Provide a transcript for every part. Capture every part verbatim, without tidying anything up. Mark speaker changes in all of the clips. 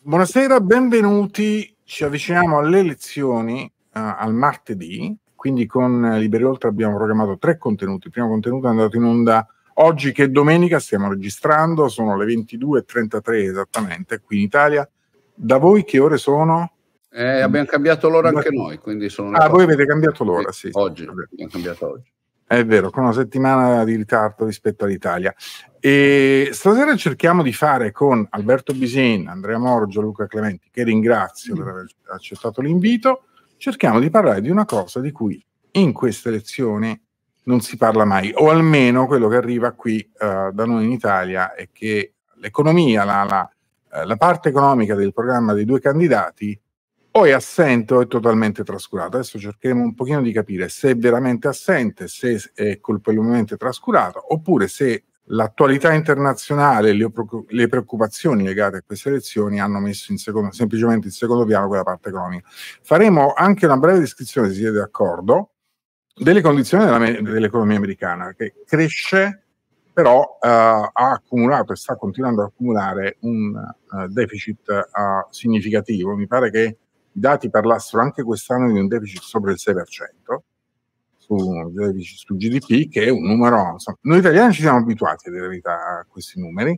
Speaker 1: Buonasera, benvenuti. Ci avviciniamo alle elezioni uh, al martedì, quindi con Liberi Oltre abbiamo programmato tre contenuti. Il primo contenuto è andato in onda oggi, che è domenica, stiamo registrando, sono le ventidue e trentatré esattamente qui in Italia. Da voi che ore sono?
Speaker 2: Eh, abbiamo cambiato l'ora anche noi, quindi sono le
Speaker 1: Ah, voi avete cambiato l'ora, sì.
Speaker 2: Oggi,
Speaker 1: sì,
Speaker 2: abbiamo cambiato oggi.
Speaker 1: È vero, con una settimana di ritardo rispetto all'Italia. E stasera cerchiamo di fare con Alberto Bisin, Andrea Morgio, Luca Clementi, che ringrazio per aver accettato l'invito, cerchiamo di parlare di una cosa di cui in queste elezioni non si parla mai, o almeno quello che arriva qui uh, da noi in Italia è che l'economia, la, la, la parte economica del programma dei due candidati o è assente o è totalmente trascurato. Adesso cercheremo un pochino di capire se è veramente assente, se è colpevolmente trascurato, oppure se l'attualità internazionale e le, le preoccupazioni legate a queste elezioni hanno messo in secondo, semplicemente in secondo piano quella parte economica. Faremo anche una breve descrizione, se siete d'accordo, delle condizioni della, dell'economia americana, che cresce, però uh, ha accumulato e sta continuando ad accumulare un uh, deficit uh, significativo. Mi pare che i dati parlassero anche quest'anno di un deficit sopra il sei per cento su, su G D P, che è un numero, insomma, noi italiani ci siamo abituati a dire la verità a questi numeri.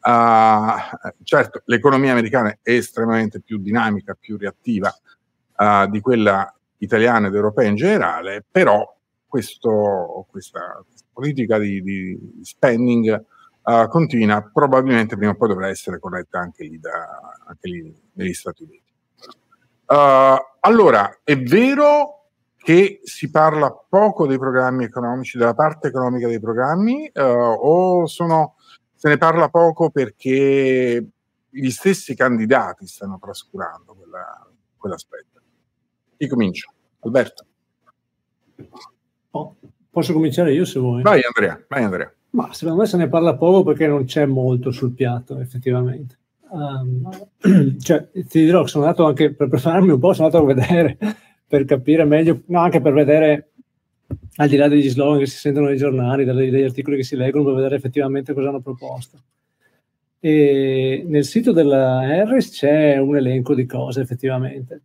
Speaker 1: Uh, certo, l'economia americana è estremamente più dinamica, più reattiva uh, di quella italiana ed europea in generale, però questo, questa, questa politica di, di spending uh, continua, probabilmente prima o poi dovrà essere corretta anche lì, da, anche lì negli Stati Uniti. Uh, allora, è vero che si parla poco dei programmi economici, della parte economica dei programmi, uh, o sono, se ne parla poco perché gli stessi candidati stanno trascurando quella, quell'aspetto? Chi comincia? Alberto?
Speaker 3: Oh, posso cominciare io se vuoi?
Speaker 1: Vai Andrea, vai Andrea.
Speaker 3: Ma secondo me se ne parla poco perché non c'è molto sul piatto, effettivamente. Um, cioè, ti dirò che sono andato anche per prepararmi un po', sono andato a vedere per capire meglio, no, anche per vedere, al di là degli slogan che si sentono nei giornali, degli articoli che si leggono, per vedere effettivamente cosa hanno proposto. E nel sito della Harris c'è un elenco di cose effettivamente,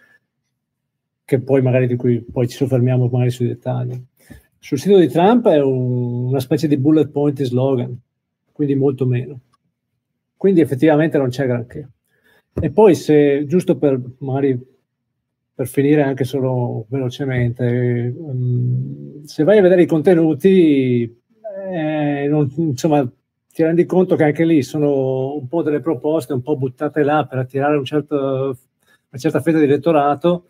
Speaker 3: che poi magari di cui poi ci soffermiamo magari sui dettagli. Sul sito di Trump è un, una specie di bullet point slogan, quindi molto meno. Quindi effettivamente non c'è granché. E poi se, giusto per magari per finire anche solo velocemente, um, se vai a vedere i contenuti, eh, non, insomma, ti rendi conto che anche lì sono un po' delle proposte un po' buttate là per attirare un certo, una certa fetta di elettorato,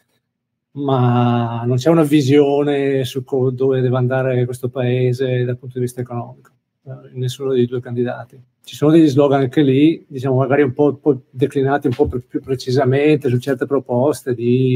Speaker 3: ma non c'è una visione su dove deve andare questo paese dal punto di vista economico, in nessuno dei due candidati. Ci sono degli slogan anche lì, diciamo magari un po', un po' declinati un po' più precisamente su certe proposte di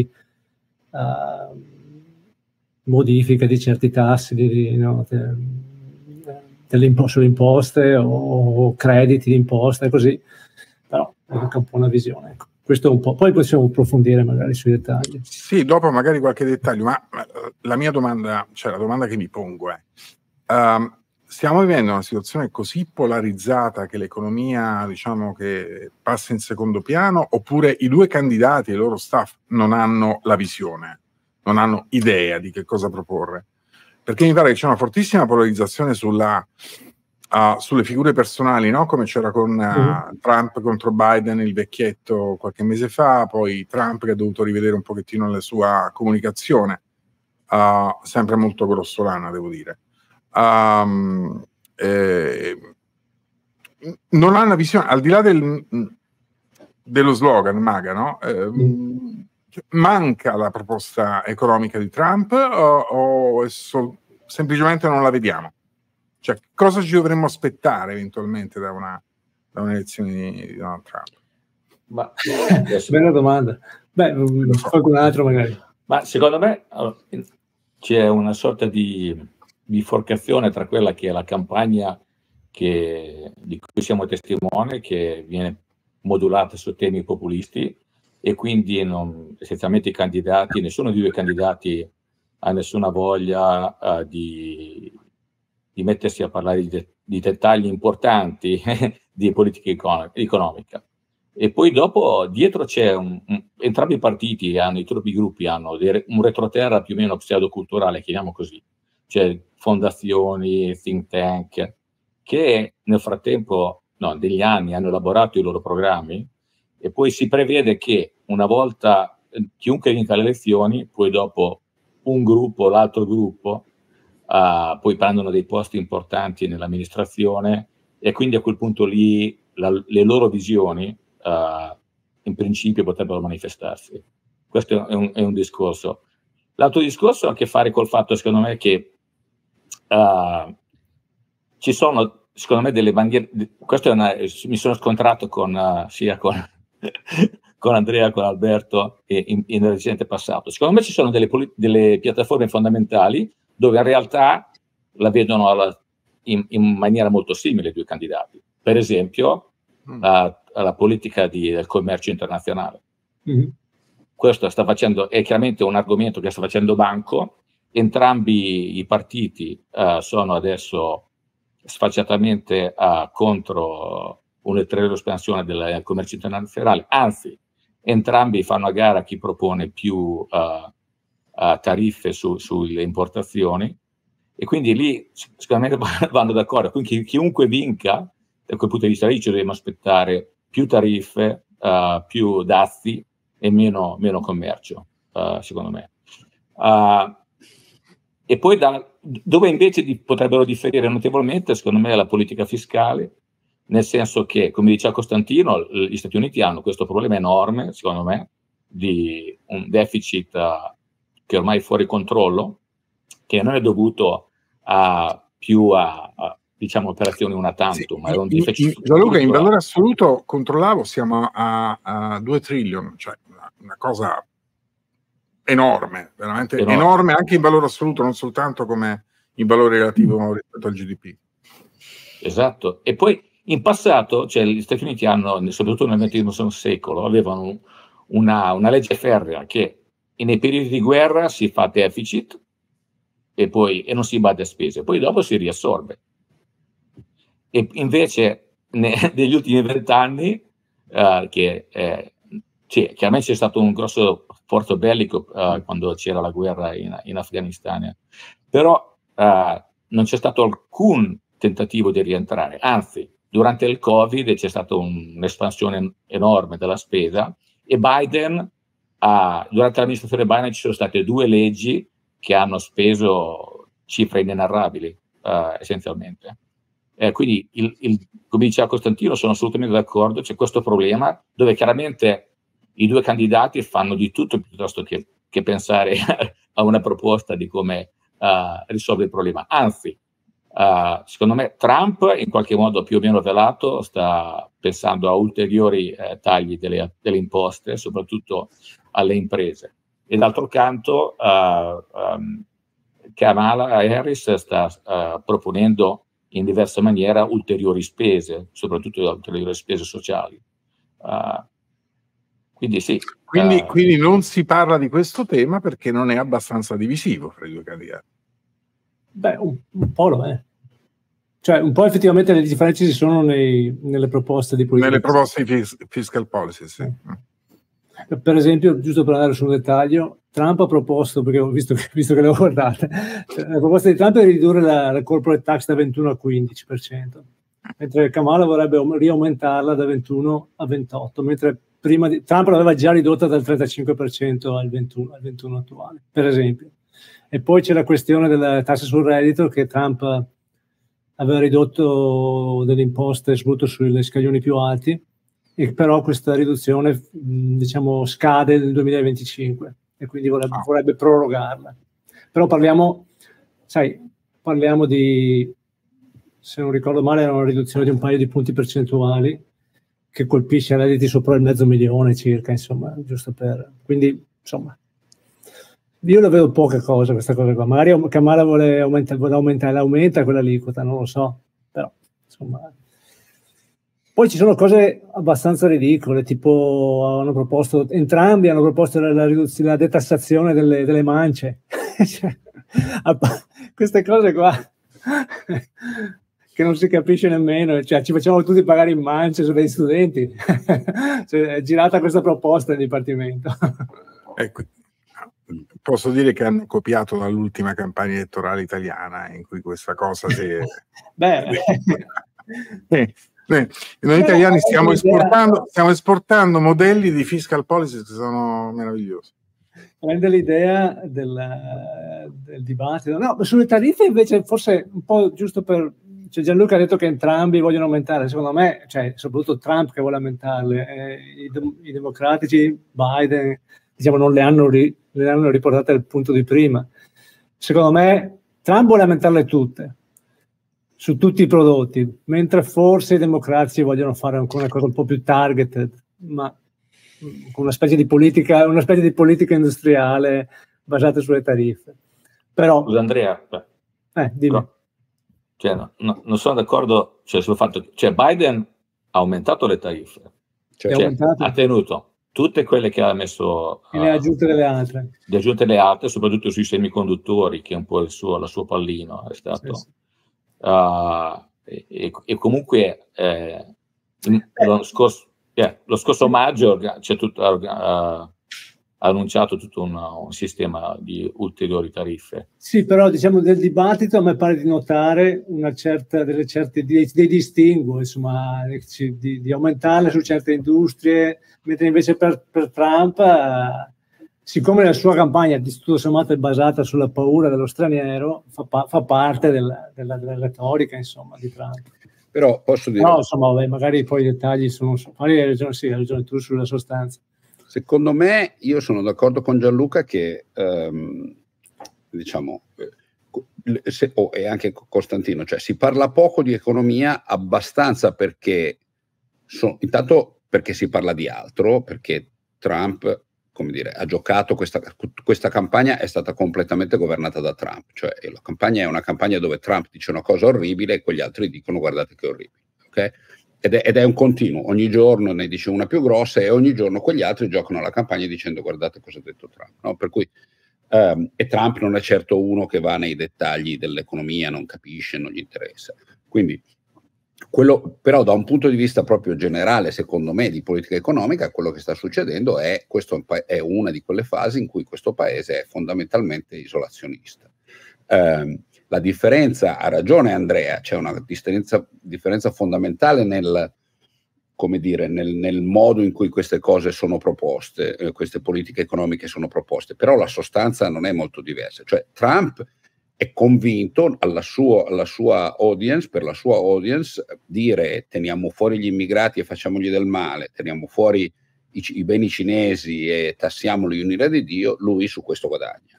Speaker 3: uh, modifica di certi tassi di, no, de, delle imposte, sulle imposte o crediti di imposta e così, però è anche un po' una visione, ecco. Questo è un po', poi possiamo approfondire magari sui dettagli.
Speaker 1: Sì, dopo magari qualche dettaglio, ma la mia domanda, cioè la domanda che mi pongo è, um, stiamo vivendo una situazione così polarizzata che l'economia, diciamo, che passa in secondo piano, oppure i due candidati e i loro staff non hanno la visione, non hanno idea di che cosa proporre? Perché mi pare che c'è una fortissima polarizzazione sulla, uh, sulle figure personali, no? Come c'era con uh, mm. Trump contro Biden, il vecchietto, qualche mese fa, poi Trump che ha dovuto rivedere un pochettino la sua comunicazione, uh, sempre molto grossolana, devo dire. Um, eh, non ha una visione al di là del, dello slogan MAGA, no? Eh, mm. Manca la proposta economica di Trump o, o è so, semplicemente non la vediamo? Cioè, cosa ci dovremmo aspettare eventualmente da una da un'elezione di Donald Trump?
Speaker 3: Ma, bella domanda. Beh, so. Qualcun altro magari.
Speaker 4: Ma secondo me allora, c'è una sorta di biforcazione tra quella che è la campagna che, di cui siamo testimoni, che viene modulata su temi populisti, e quindi non, essenzialmente i candidati, nessuno dei due candidati ha nessuna voglia uh, di, di mettersi a parlare di, de, di dettagli importanti di politica econ- economica. E poi dopo dietro c'è un, un, entrambi i partiti hanno, i troppi gruppi hanno dei, un retroterra più o meno pseudoculturale, chiamiamo così, cioè fondazioni, think tank, che nel frattempo, no, degli anni hanno elaborato i loro programmi, e poi si prevede che una volta eh, chiunque vinca le elezioni, poi dopo un gruppo, l'altro gruppo, uh, poi prendono dei posti importanti nell'amministrazione, e quindi a quel punto lì la, le loro visioni Uh, in principio potrebbero manifestarsi. Questo è un, è un discorso. L'altro discorso ha a che fare col fatto, secondo me, che uh, ci sono, secondo me, delle bandiere. Questo è una, mi sono scontrato con uh, sia con, con Andrea, con Alberto e in, in recente passato. Secondo me ci sono delle, delle piattaforme fondamentali dove in realtà la vedono alla, in, in maniera molto simile i due candidati. Per esempio, mm. uh, alla politica di, del commercio internazionale. Mm-hmm. Questo sta facendo, è chiaramente un argomento che sta facendo banco. Entrambi i partiti uh, sono adesso sfacciatamente uh, contro un'ulteriore espansione del commercio internazionale, anzi, entrambi fanno a gara chi propone più uh, uh, tariffe su, sulle importazioni, e quindi lì sicuramente vanno d'accordo. Quindi chiunque vinca, da quel punto di vista lì ci dobbiamo aspettare più tariffe, uh, più dazi e meno, meno commercio, uh, secondo me. Uh, e poi da, dove invece di, potrebbero differire notevolmente, secondo me, è la politica fiscale, nel senso che, come diceva Costantino, gli Stati Uniti hanno questo problema enorme, secondo me, di un deficit uh, che ormai è fuori controllo, che non è dovuto a, più a, a diciamo operazioni una tantum, sì, ma è un deficit.
Speaker 1: Gianluca, in valore assoluto, controllavo, siamo a, a due trillion, cioè una, una cosa enorme, veramente enorme. enorme anche in valore assoluto, non soltanto come in valore relativo rispetto al G D P.
Speaker 4: Esatto. E poi in passato, cioè gli Stati Uniti hanno, soprattutto nel ventesimo secolo, avevano una, una legge ferrea che nei periodi di guerra si fa deficit e poi e non si bada a spese, poi dopo si riassorbe. E invece ne, negli ultimi vent'anni, uh, che eh, cioè, chiaramente c'è stato un grosso sforzo bellico uh, quando c'era la guerra in, in Afghanistan, però uh, non c'è stato alcun tentativo di rientrare, anzi durante il Covid c'è stata un, un'espansione enorme della spesa, e Biden, uh, durante l'amministrazione Biden ci sono state due leggi che hanno speso cifre inenarrabili, uh, essenzialmente. Eh, quindi, il, il, come diceva Costantino, sono assolutamente d'accordo, c'è questo problema dove chiaramente i due candidati fanno di tutto piuttosto che, che pensare a una proposta di come uh, risolvere il problema. Anzi, uh, secondo me Trump, in qualche modo più o meno velato, sta pensando a ulteriori eh, tagli delle, delle imposte, soprattutto alle imprese. E d'altro canto, uh, um, Kamala Harris sta uh, proponendo in diversa maniera ulteriori spese, soprattutto ulteriori spese sociali. Uh, quindi sì.
Speaker 1: Quindi,
Speaker 4: uh,
Speaker 1: quindi non si parla di questo tema perché non è abbastanza divisivo fra i due candidati.
Speaker 3: Beh, un, un po' lo è. Cioè, un po' effettivamente le differenze ci sono nei, nelle proposte di politica.
Speaker 1: Nelle proposte di fis- fiscal policy, sì.
Speaker 3: Eh. Per esempio, giusto per andare su un dettaglio, Trump ha proposto, perché ho visto, visto che le ho guardate, la proposta di Trump è ridurre la, la corporate tax da ventuno a quindici per cento, mentre Kamala vorrebbe riaumentarla da ventuno a ventotto, mentre prima di, Trump l'aveva già ridotta dal trentacinque per cento al ventuno, al ventuno attuale, per esempio. E poi c'è la questione della tassa sul reddito, che Trump aveva ridotto delle imposte soprattutto sugli scaglioni più alti, e però questa riduzione diciamo scade nel duemilaventicinque e quindi vorrebbe, vorrebbe prorogarla. Però parliamo, sai, parliamo di, se non ricordo male, era una riduzione di un paio di punti percentuali che colpisce redditi sopra il mezzo milione circa, insomma, giusto per... Quindi, insomma, io la vedo poca cosa questa cosa qua. Magari Kamala vuole aumentare, vuole aumentare, aumenta quella aliquota, non lo so, però, insomma... Poi ci sono cose abbastanza ridicole, tipo hanno proposto, entrambi hanno proposto la, la, la detassazione delle, delle mance. Cioè, queste cose qua che non si capisce nemmeno, cioè ci facciamo tutti pagare in mance su dei studenti. Cioè, è girata questa proposta del Dipartimento.
Speaker 1: Ecco, posso dire che hanno copiato dall'ultima campagna elettorale italiana in cui questa cosa si è...
Speaker 3: Beh,
Speaker 1: eh, eh, noi italiani stiamo esportando, stiamo esportando modelli di fiscal policy che sono meravigliosi.
Speaker 3: Prende l'idea del, del dibattito. No, sulle tariffe invece forse un po' giusto per... Cioè Gianluca ha detto che entrambi vogliono aumentare, secondo me, cioè soprattutto Trump che vuole aumentarle, eh, i, i democratici, Biden, diciamo non le hanno, ri, le hanno riportate al punto di prima. Secondo me Trump vuole aumentarle tutte, su tutti i prodotti, mentre forse i democratici vogliono fare ancora una cosa un po' più targeted, ma con una specie di politica, una specie di politica industriale basata sulle tariffe. Però,
Speaker 4: scusa Andrea,
Speaker 3: eh, dimmi.
Speaker 4: No, cioè, no, no, non sono d'accordo, cioè, sul fatto che cioè, Biden ha aumentato le tariffe,
Speaker 3: cioè,
Speaker 4: cioè, ha tenuto tutte quelle che ha messo
Speaker 3: e ne ha aggiunte delle altre,
Speaker 4: le aggiunte le altre, soprattutto sui semiconduttori, che è un po' il suo, la sua pallino è stato. Sì, sì. Uh, e, e comunque eh, lo, scorso, yeah, lo scorso maggio c'è tutto, uh, ha annunciato tutto un, un sistema di ulteriori tariffe.
Speaker 3: Sì, però diciamo del dibattito a me pare di notare una certa, delle certe, dei, dei distinguo, insomma, di, di aumentarle su certe industrie, mentre invece per, per Trump, eh, siccome la sua campagna di tutto sommato è basata sulla paura dello straniero, fa, pa- fa parte della, della, della retorica, insomma, di Trump.
Speaker 2: Però posso dire...
Speaker 3: No, insomma, vabbè, magari poi i dettagli sono... Magari hai ragione, sì, hai ragione tu sulla sostanza.
Speaker 2: Secondo me, io sono d'accordo con Gianluca che, ehm, diciamo, se, oh, e anche Costantino, cioè si parla poco di economia, abbastanza perché, so, intanto perché si parla di altro, perché Trump, come dire, ha giocato questa, questa campagna è stata completamente governata da Trump, cioè la campagna è una campagna dove Trump dice una cosa orribile e quegli altri dicono guardate che orribile, ok? Ed è, ed è un continuo, ogni giorno ne dice una più grossa e ogni giorno quegli altri giocano la campagna dicendo guardate cosa ha detto Trump, no? Per cui um, e Trump non è certo uno che va nei dettagli dell'economia, non capisce, non gli interessa, quindi quello, però da un punto di vista proprio generale, secondo me, di politica economica, quello che sta succedendo è, questo è una di quelle fasi in cui questo paese è fondamentalmente isolazionista. Um, La differenza, ha ragione Andrea, c'è una differenza, differenza fondamentale nel, come dire, nel, nel modo in cui queste cose sono proposte, eh, queste politiche economiche sono proposte, però la sostanza non è molto diversa. Cioè Trump è convinto alla sua, alla sua audience, per la sua audience, dire teniamo fuori gli immigrati e facciamogli del male, teniamo fuori i, i beni cinesi e tassiamoli in ira di Dio, lui su questo guadagna.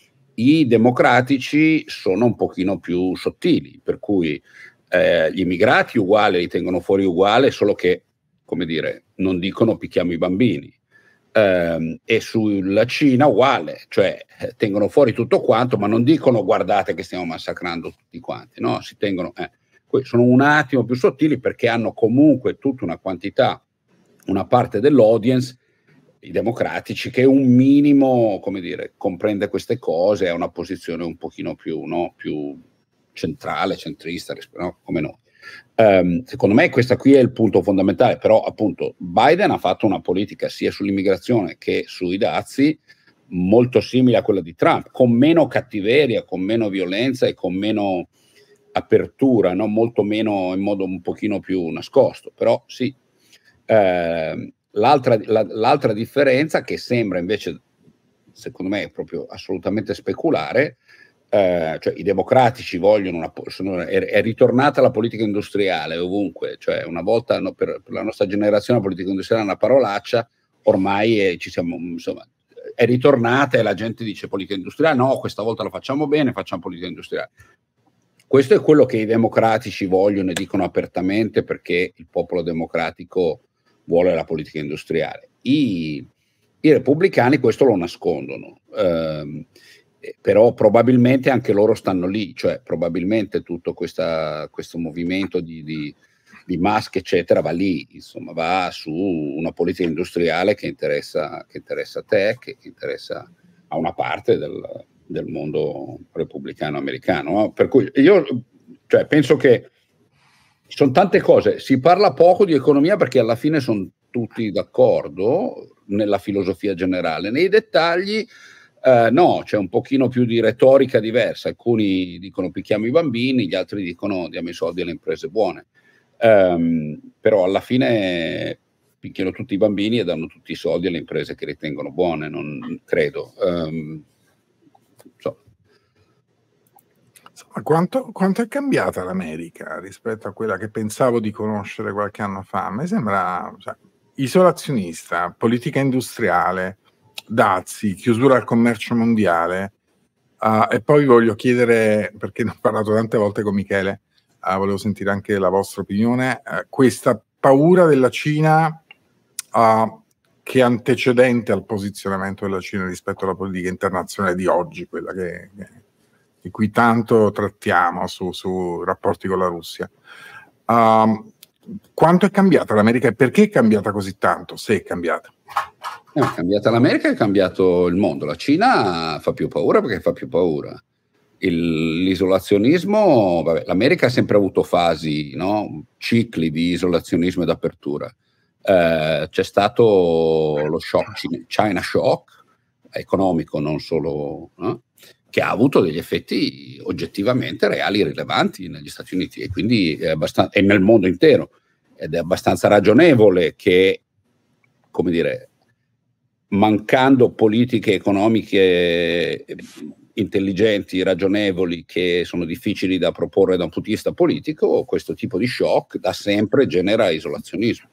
Speaker 2: I democratici sono un pochino più sottili, per cui eh, gli immigrati uguali li tengono fuori uguale, solo che, come dire, non dicono picchiamo i bambini. Eh, e sulla Cina uguale, cioè eh, tengono fuori tutto quanto, ma non dicono guardate che stiamo massacrando tutti quanti, no? Si tengono, eh. Sono un attimo più sottili perché hanno comunque tutta una quantità, una parte dell'audience, i democratici, che un minimo, come dire, comprende queste cose, ha una posizione un pochino più, no, più centrale, centrista, no, come noi. Um, secondo me questo qui è il punto fondamentale, però appunto Biden ha fatto una politica sia sull'immigrazione che sui dazi molto simile a quella di Trump, con meno cattiveria, con meno violenza e con meno apertura, no? Molto meno, in modo un pochino più nascosto, però sì. Uh, L'altra, la, l'altra differenza che sembra invece, secondo me, è proprio assolutamente speculare, eh, cioè i democratici vogliono, una, sono, è, è ritornata la politica industriale ovunque, cioè una volta no, per, per la nostra generazione la politica industriale è una parolaccia, ormai è, ci siamo, insomma, è ritornata e la gente dice politica industriale, no, questa volta la facciamo bene, facciamo politica industriale. Questo è quello che i democratici vogliono e dicono apertamente perché il popolo democratico vuole la politica industriale. I, i repubblicani questo lo nascondono, ehm, però probabilmente anche loro stanno lì, cioè probabilmente tutto questa, questo movimento di, di, di Musk eccetera va lì, insomma va su una politica industriale che interessa, che interessa a te, che interessa a una parte del, del mondo repubblicano americano, no? Per cui io cioè, penso che sono tante cose, si parla poco di economia perché alla fine sono tutti d'accordo nella filosofia generale, nei dettagli eh, no, c'è un pochino più di retorica diversa, alcuni dicono picchiamo i bambini, gli altri dicono diamo i soldi alle imprese buone, um, però alla fine picchiano tutti i bambini e danno tutti i soldi alle imprese che ritengono buone, non credo. Um, so.
Speaker 1: Insomma, quanto, quanto è cambiata l'America rispetto a quella che pensavo di conoscere qualche anno fa? A me sembra, cioè, isolazionista, politica industriale, dazi, chiusura al commercio mondiale. Uh, e poi voglio chiedere, perché ne ho parlato tante volte con Michele, uh, volevo sentire anche la vostra opinione, uh, questa paura della Cina uh, che è antecedente al posizionamento della Cina rispetto alla politica internazionale di oggi, quella che, che, di cui tanto trattiamo su, su rapporti con la Russia. Uh, quanto è cambiata l'America e perché è cambiata così tanto, se è cambiata?
Speaker 2: È cambiata l'America, è cambiato il mondo. La Cina fa più paura perché fa più paura. Il, l'isolazionismo, vabbè, l'America ha sempre avuto fasi, no? Cicli di isolazionismo ed apertura. Eh, c'è stato lo shock, China shock, economico, non solo, no? Che ha avuto degli effetti oggettivamente reali, rilevanti negli Stati Uniti e quindi è abbastanza, e nel mondo intero. Ed è abbastanza ragionevole che, come dire, mancando politiche economiche intelligenti, ragionevoli, che sono difficili da proporre da un punto di vista politico, questo tipo di shock da sempre genera isolazionismo.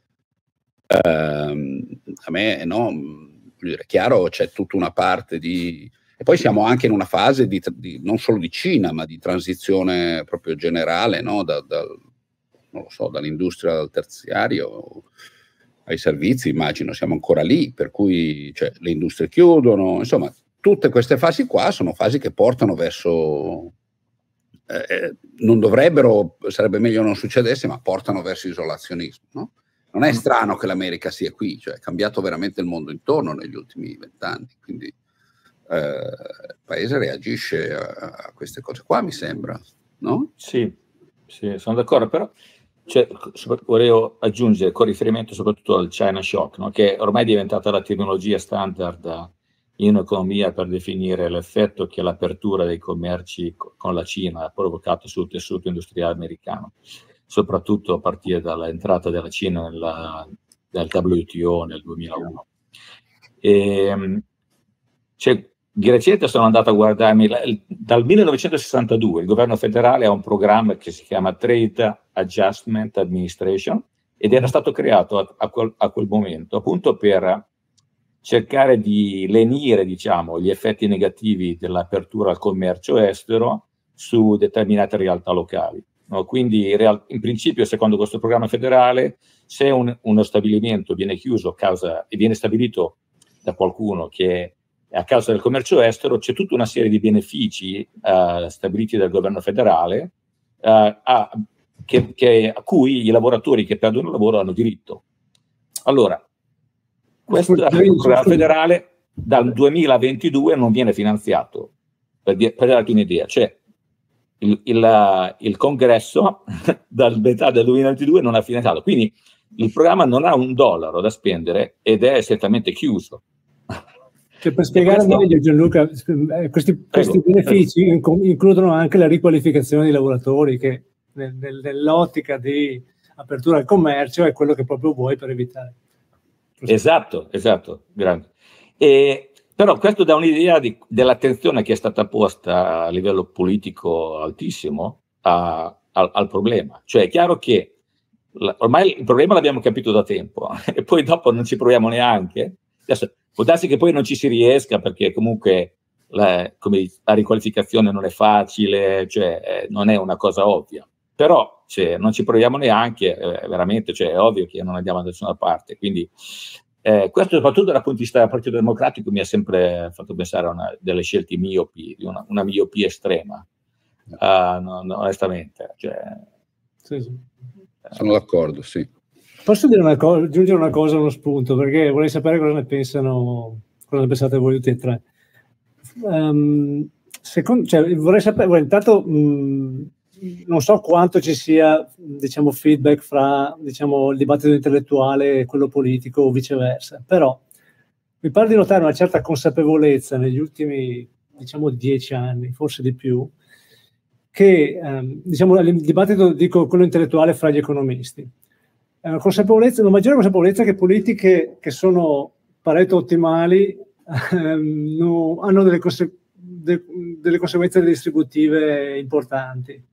Speaker 2: Uh, a me, no, è chiaro, c'è tutta una parte di... E poi siamo anche in una fase di, di, non solo di Cina, ma di transizione proprio generale, no? da, da, non lo so, dall'industria al terziario ai servizi, immagino, siamo ancora lì, per cui cioè, le industrie chiudono, insomma, tutte queste fasi qua sono fasi che portano verso, eh, non dovrebbero, sarebbe meglio non succedesse, ma portano verso isolazionismo, no? Non è strano che l'America sia qui, cioè è cambiato veramente il mondo intorno negli ultimi vent'anni, quindi eh, il paese reagisce a, a queste cose qua, mi sembra, no?
Speaker 4: Sì, sì, sono d'accordo, però cioè, volevo aggiungere con riferimento soprattutto al China Shock, no? Che ormai è diventata la terminologia standard in economia per definire l'effetto che l'apertura dei commerci con la Cina ha provocato sul tessuto industriale americano, soprattutto a partire dall'entrata della Cina nella, nel W T O nel duemilauno. E, cioè, di recente sono andato a guardarmi, dal millenovecentosessantadue il governo federale ha un programma che si chiama Trade Adjustment Administration ed era stato creato a, a, quel, a quel momento appunto per cercare di lenire, diciamo, gli effetti negativi dell'apertura al commercio estero su determinate realtà locali. No? Quindi in principio, secondo questo programma federale, se un, uno stabilimento viene chiuso a causa, e viene stabilito da qualcuno che a causa del commercio estero, c'è tutta una serie di benefici uh, stabiliti dal governo federale uh, a, che, che, a cui i lavoratori che perdono il lavoro hanno diritto. Allora, questo programma federale dal duemilaventidue non viene finanziato, per, di, per darti un'idea. Cioè, il, il, il congresso dal metà del duemilaventidue non ha finanziato, quindi il programma non ha un dollaro da spendere ed è certamente chiuso.
Speaker 3: Cioè, per spiegare questo, meglio, Gianluca, questi, questi prego, benefici prego. includono anche la riqualificazione dei lavoratori, che nel, nel, nell'ottica di apertura al commercio è quello che proprio vuoi per evitare.
Speaker 4: Esatto, esatto, grande. E, però questo dà un'idea di, dell'attenzione che è stata posta a livello politico altissimo a, a, al problema. Cioè è chiaro che la, ormai il problema l'abbiamo capito da tempo e poi dopo non ci proviamo neanche. Adesso, può darsi che poi non ci si riesca perché comunque la, come, la riqualificazione non è facile, cioè eh, non è una cosa ovvia, però cioè, non ci proviamo neanche, eh, veramente, cioè, è ovvio che non andiamo da nessuna parte, quindi eh, questo soprattutto dal punto di vista del Partito Democratico mi ha sempre fatto pensare a una, delle scelte miopi, una, una miopia estrema, uh, no, no, onestamente. Cioè,
Speaker 3: sì, sì.
Speaker 2: Sono d'accordo, sì.
Speaker 3: Posso dire una cosa, aggiungere una cosa, uno spunto, perché vorrei sapere cosa ne pensano, cosa ne pensate voi tutti e tre. Um, secondo, cioè, vorrei sapere, vorrei, intanto mh, non so quanto ci sia, diciamo, feedback fra, diciamo, il dibattito intellettuale e quello politico o viceversa, però mi pare di notare una certa consapevolezza negli ultimi, diciamo, dieci anni, forse di più, che, ehm, diciamo, il dibattito, dico, quello intellettuale fra gli economisti, è una consapevolezza, una maggiore consapevolezza che politiche che sono Pareto ottimali ehm, no, hanno delle, conse- de- delle conseguenze distributive importanti.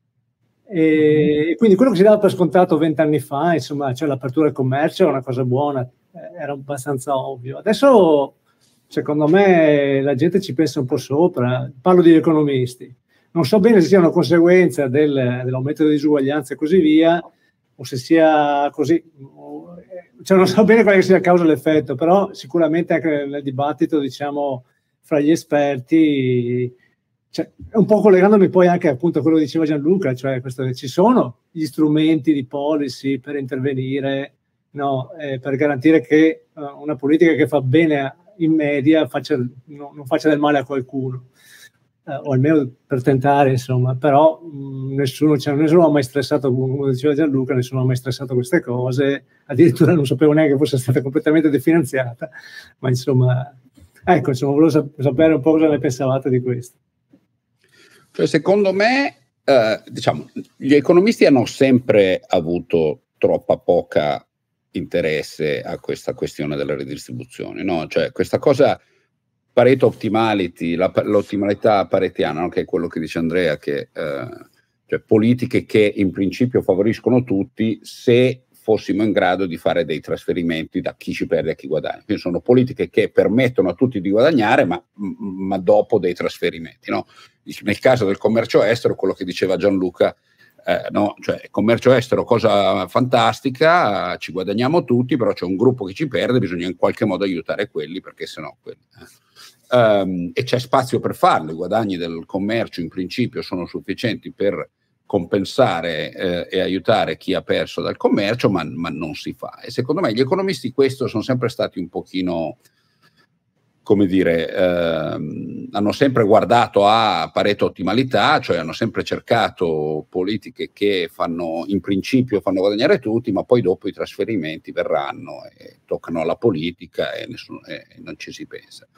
Speaker 3: E, e quindi quello che si dava per scontato vent'anni fa, insomma, cioè l'apertura al commercio era una cosa buona, era abbastanza ovvio. Adesso, secondo me, la gente ci pensa un po' sopra. Parlo di economisti. Non so bene se sia una conseguenza del, dell'aumento delle disuguaglianze e così via, o se sia così, cioè non so bene quale sia la causa e l'effetto, però sicuramente anche nel dibattito, diciamo, fra gli esperti, cioè, un po' collegandomi poi anche appunto a quello che diceva Gianluca, cioè questo, ci sono gli strumenti di policy per intervenire, no, eh, per garantire che uh, una politica che fa bene in media faccia, no, non faccia del male a qualcuno. Eh, o almeno per tentare, insomma, però mh, nessuno, cioè, nessuno ha mai stressato, come diceva Gianluca, nessuno ha mai stressato queste cose, addirittura non sapevo neanche che fosse stata completamente definanziata, ma insomma, ecco, insomma, volevo sap- sapere un po' cosa ne pensavate di questo.
Speaker 2: Cioè, secondo me, eh, diciamo, gli economisti hanno sempre avuto troppa poca interesse a questa questione della redistribuzione, no? Cioè, questa cosa Pareto optimality, la, l'ottimalità paretiana, no? Che è quello che dice Andrea, che eh, cioè politiche che in principio favoriscono tutti se fossimo in grado di fare dei trasferimenti da chi ci perde a chi guadagna. Quindi sono politiche che permettono a tutti di guadagnare, ma, ma dopo dei trasferimenti, no? Nel caso del commercio estero, quello che diceva Gianluca, eh, no? Cioè, commercio estero, cosa fantastica, ci guadagniamo tutti, però c'è un gruppo che ci perde, bisogna in qualche modo aiutare quelli, perché sennò quelli, eh. Um, e c'è spazio per farlo, i guadagni del commercio in principio sono sufficienti per compensare eh, e aiutare chi ha perso dal commercio, ma, ma non si fa. E secondo me gli economisti questo sono sempre stati un pochino, come dire, ehm, hanno sempre guardato a Pareto ottimalità, cioè hanno sempre cercato politiche che fanno, in principio fanno guadagnare tutti, ma poi dopo i trasferimenti verranno e toccano alla politica e, nessuno, e non ci si pensa.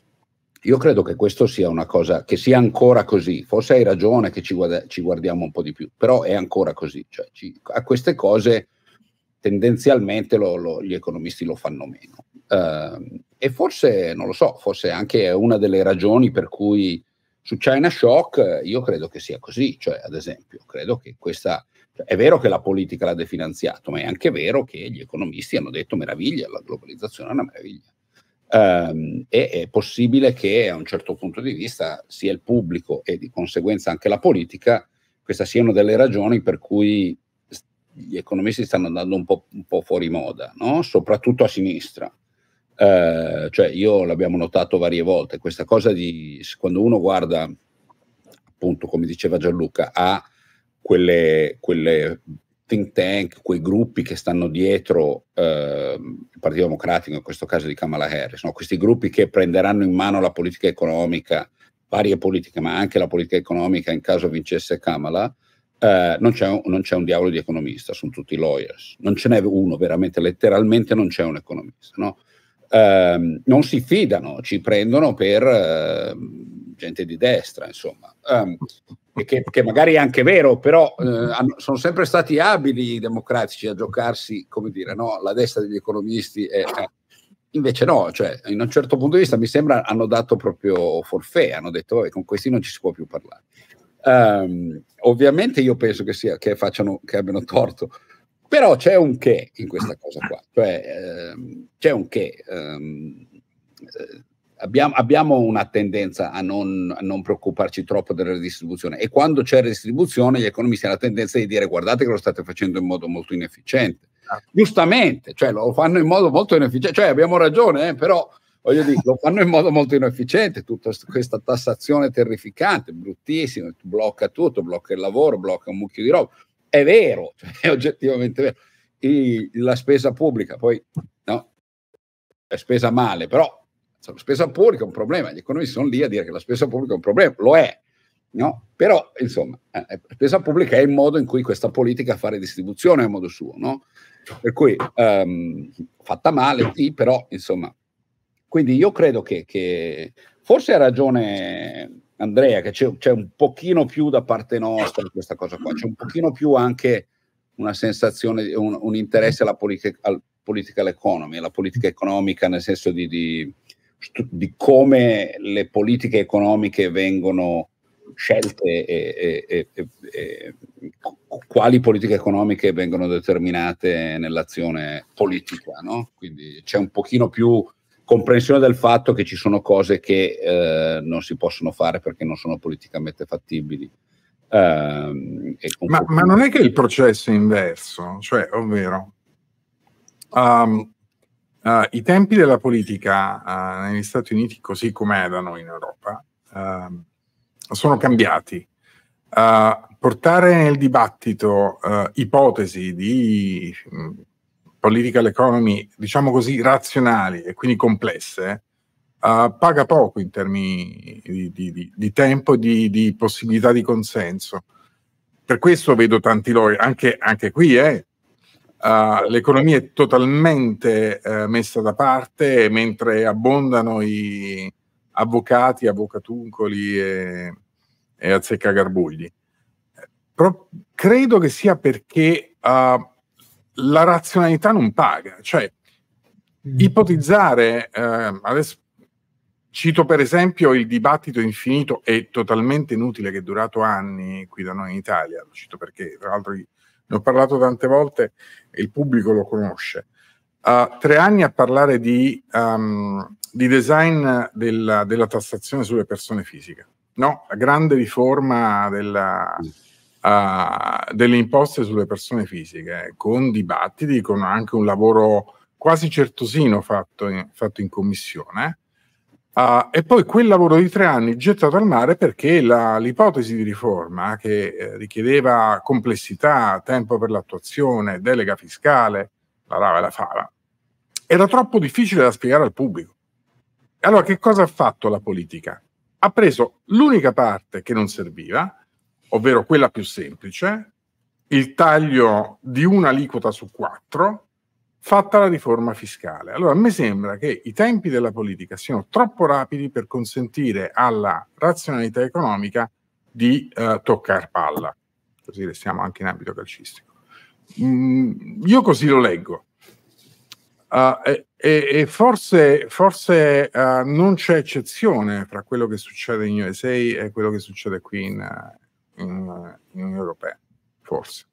Speaker 2: Io credo che questo sia una cosa, che sia ancora così, forse hai ragione che ci, guarda, ci guardiamo un po' di più, però è ancora così, cioè ci, a queste cose tendenzialmente lo, lo, gli economisti lo fanno meno. Uh, e forse, non lo so, forse anche una delle ragioni per cui su China Shock io credo che sia così, cioè ad esempio, credo che questa, cioè, è vero che la politica l'ha definanziato, ma è anche vero che gli economisti hanno detto meraviglia, la globalizzazione è una meraviglia. Um, e è possibile che a un certo punto di vista sia il pubblico e di conseguenza anche la politica, queste siano delle ragioni per cui gli economisti stanno andando un po', un po' fuori moda, no? Soprattutto a sinistra. Uh, cioè io l'abbiamo notato varie volte, questa cosa di quando uno guarda, appunto come diceva Gianluca, a quelle, quelle think tank, quei gruppi che stanno dietro eh, il Partito Democratico, in questo caso di Kamala Harris, no? Questi gruppi che prenderanno in mano la politica economica, varie politiche, ma anche la politica economica in caso vincesse Kamala, eh, non, c'è un, non c'è un diavolo di economista, sono tutti lawyers, non ce n'è uno, veramente, letteralmente non c'è un economista, no? Eh, non si fidano, ci prendono per eh, gente di destra, insomma. Um, Che, che magari è anche vero, però eh, hanno, sono sempre stati abili i democratici a giocarsi, come dire, no, la destra degli economisti, e, eh, invece no, cioè in un certo punto di vista mi sembra hanno dato proprio forfè, hanno detto vabbè, con questi non ci si può più parlare. Um, ovviamente io penso che, sia, che, facciano, che abbiano torto, però c'è un che in questa cosa qua, cioè ehm, c'è un che. Ehm, eh, Abbiamo, abbiamo una tendenza a non, a non preoccuparci troppo della redistribuzione, e quando c'è redistribuzione gli economisti hanno la tendenza di dire guardate che lo state facendo in modo molto inefficiente, giustamente, cioè lo fanno in modo molto inefficiente, cioè abbiamo ragione, eh, però voglio dire, lo fanno in modo molto inefficiente, tutta questa tassazione terrificante, bruttissima, blocca tutto, blocca il lavoro, blocca un mucchio di roba, è vero, cioè, è oggettivamente vero. I, la spesa pubblica poi no, è spesa male, però la spesa pubblica è un problema, gli economisti sono lì a dire che la spesa pubblica è un problema, lo è, no? Però, insomma, eh, la spesa pubblica è il modo in cui questa politica fa redistribuzione a modo suo, no? Per cui, um, fatta male, sì, però, insomma, quindi io credo che, che forse ha ragione Andrea, che c'è, c'è un pochino più da parte nostra di questa cosa qua, c'è un pochino più anche una sensazione, un, un interesse alla politica, al political economy, alla politica economica nel senso di, di, di come le politiche economiche vengono scelte e, e, e, e quali politiche economiche vengono determinate nell'azione politica, no? Quindi c'è un pochino più comprensione del fatto che ci sono cose che eh, non si possono fare perché non sono politicamente fattibili. Uh,
Speaker 1: ma, ma non è che il processo è inverso, cioè, ovvero um, uh, i tempi della politica uh, negli Stati Uniti, così com'è da noi in Europa, uh, sono cambiati. Uh, portare nel dibattito uh, ipotesi di mh, political economy, diciamo così, razionali e quindi complesse, uh, paga poco in termini di, di, di, di tempo e di, di possibilità di consenso. Per questo vedo tanti loro, anche, anche qui, eh, uh, l'economia è totalmente uh, messa da parte, mentre abbondano i avvocati, avvocatuncoli e, e azzeccagarbugli. Però credo che sia perché uh, la razionalità non paga, cioè mm. ipotizzare, eh, adesso cito per esempio il dibattito infinito e totalmente inutile che è durato anni qui da noi in Italia, lo cito perché tra l'altro ne ho parlato tante volte e il pubblico lo conosce, uh, tre anni a parlare di, um, di design della, della tassazione sulle persone fisiche, no? La grande riforma della... Uh, delle imposte sulle persone fisiche, con dibattiti, con anche un lavoro quasi certosino fatto in, fatto in commissione, uh, e poi quel lavoro di tre anni gettato al mare perché la, l'ipotesi di riforma, che eh, richiedeva complessità, tempo per l'attuazione, delega fiscale, la rava e la fava, era troppo difficile da spiegare al pubblico. E allora che cosa ha fatto la politica? Ha preso l'unica parte che non serviva, ovvero quella più semplice, il taglio di un'aliquota su quattro, fatta la riforma fiscale. Allora, a me sembra che i tempi della politica siano troppo rapidi per consentire alla razionalità economica di eh, toccare palla. Così restiamo anche in ambito calcistico. Mm, io così lo leggo. Uh, e, e forse, forse uh, non c'è eccezione fra quello che succede in U S A e quello che succede qui in... Uh, in Unione Europea, forse.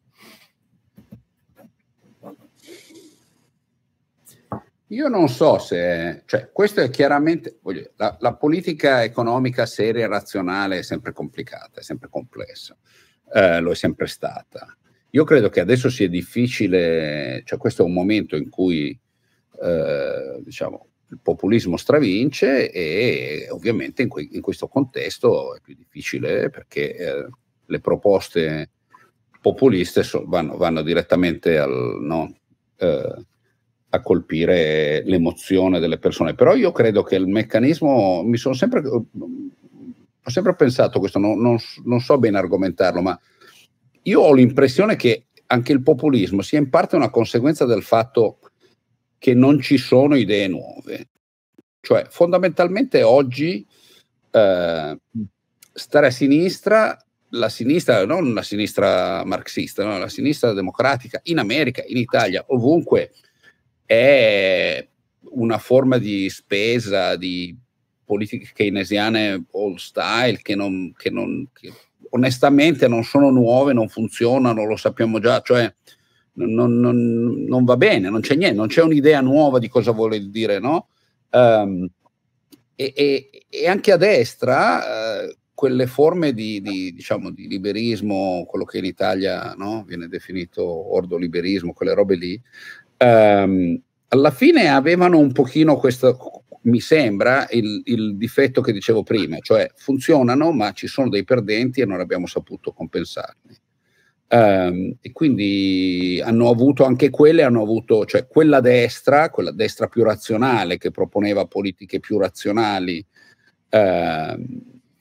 Speaker 2: Io non so se, cioè, questo è chiaramente, voglio dire, la, la politica economica seria e razionale è sempre complicata, è sempre complessa, eh, lo è sempre stata. Io credo che adesso sia difficile, cioè questo è un momento in cui, eh, diciamo, il populismo stravince e ovviamente in, que- in questo contesto è più difficile perché eh, le proposte populiste so, vanno, vanno direttamente al, no, eh, a colpire l'emozione delle persone. Però io credo che il meccanismo, mi sono sempre, ho sempre pensato questo, non, non, non so bene argomentarlo, ma io ho l'impressione che anche il populismo sia in parte una conseguenza del fatto che non ci sono idee nuove. Cioè, fondamentalmente oggi eh, stare a sinistra, la sinistra, non la sinistra marxista, no? La sinistra democratica, in America, in Italia, ovunque, è una forma di spesa, di politiche keynesiane old style, che, non, che, non, che onestamente non sono nuove, non funzionano, lo sappiamo già, cioè non, non, non va bene, non c'è niente, non c'è un'idea nuova di cosa vuole dire, no? Um, e, e, e anche a destra uh, quelle forme di, di, diciamo, di liberismo, quello che in Italia, no, viene definito ordoliberismo, quelle robe lì, um, alla fine avevano un pochino questo, mi sembra, il, il difetto che dicevo prima, cioè funzionano ma ci sono dei perdenti e non abbiamo saputo compensarli. Um, e quindi hanno avuto anche quelle, hanno avuto, cioè quella destra, quella destra più razionale che proponeva politiche più razionali, uh,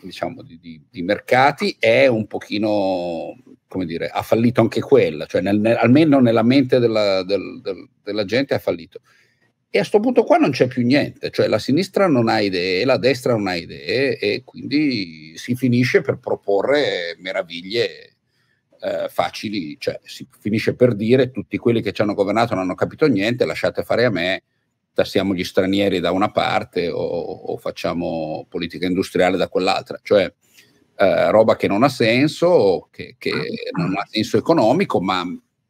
Speaker 2: diciamo, di, di, di mercati è un pochino, come dire, ha fallito anche quella, cioè nel, nel, almeno nella mente della, del, del, della gente ha fallito. E a questo punto qua non c'è più niente, cioè la sinistra non ha idee, la destra non ha idee, e quindi si finisce per proporre meraviglie eh, facili, cioè si finisce per dire tutti quelli che ci hanno governato non hanno capito niente, lasciate fare a me, tassiamo gli stranieri da una parte o, o facciamo politica industriale da quell'altra, cioè eh, roba che non ha senso, che, che non ha senso economico, ma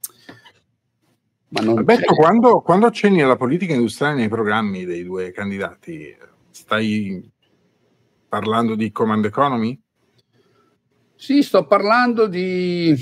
Speaker 2: Ma non
Speaker 1: Alberto, quando, quando accenni alla politica industriale nei programmi dei due candidati, stai parlando di Command Economy?
Speaker 2: Sì, sto parlando di...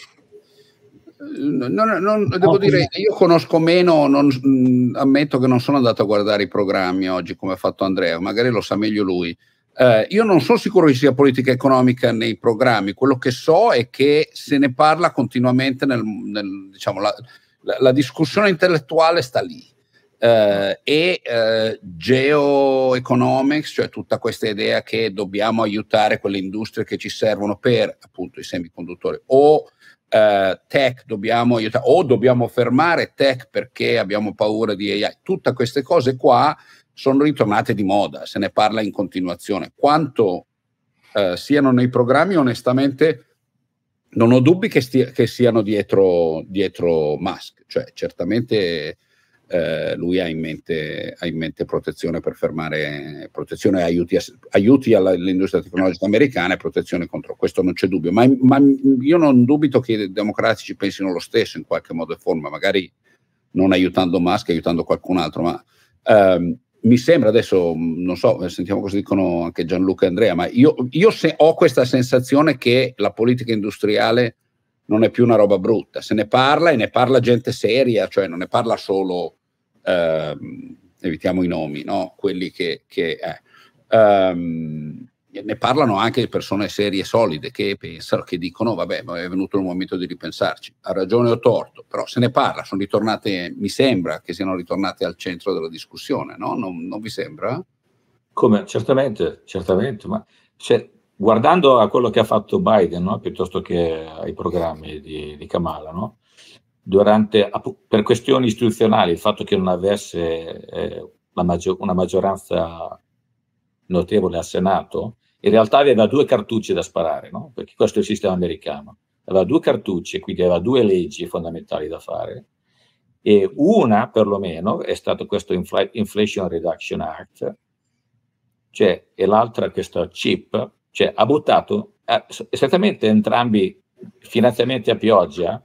Speaker 2: Non, non, devo oh, dire, io conosco meno, non, ammetto che non sono andato a guardare i programmi oggi come ha fatto Andrea, magari lo sa meglio lui. Eh, io non sono sicuro che ci sia politica economica nei programmi, quello che so è che se ne parla continuamente nel, nel diciamo, la, La, la discussione intellettuale sta lì eh, e eh, geoeconomics, cioè tutta questa idea che dobbiamo aiutare quelle industrie che ci servono per appunto i semiconduttori, o eh, tech dobbiamo aiutare, o dobbiamo fermare tech perché abbiamo paura di A I. Tutte queste cose qua sono ritornate di moda, se ne parla in continuazione. Quanto eh, siano nei programmi, onestamente non ho dubbi che, stia, che siano dietro, dietro Musk, cioè certamente eh, lui ha in, mente, ha in mente protezione per fermare, protezione e aiuti, a, aiuti all'industria tecnologica americana e protezione contro questo, non c'è dubbio, ma, ma io non dubito che i democratici pensino lo stesso in qualche modo e forma, magari non aiutando Musk, aiutando qualcun altro, ma ehm, mi sembra adesso, non so, sentiamo cosa dicono anche Gianluca e Andrea, ma io, io se, ho questa sensazione che la politica industriale non è più una roba brutta, se ne parla e ne parla gente seria, cioè non ne parla solo, eh, evitiamo i nomi, no? Quelli che, che eh, ehm, ne parlano anche persone serie e solide che pensano, che dicono vabbè, è venuto il momento di ripensarci, ha ragione o torto, però se ne parla, sono ritornate, mi sembra che siano ritornate al centro della discussione, no? Non, non vi sembra?
Speaker 4: Come? Certamente, certamente, ma cioè, guardando a quello che ha fatto Biden, no? Piuttosto che ai programmi di, di Kamala, no? Durante, per questioni istituzionali, il fatto che non avesse eh, la maggior, una maggioranza notevole al Senato, in realtà aveva due cartucce da sparare, no? Perché questo è il sistema americano. Aveva due cartucce, quindi aveva due leggi fondamentali da fare, e una perlomeno è stato questo Infl- Inflation Reduction Act, cioè, e l'altra questo CHIP, cioè ha buttato eh, esattamente entrambi finanziamenti a pioggia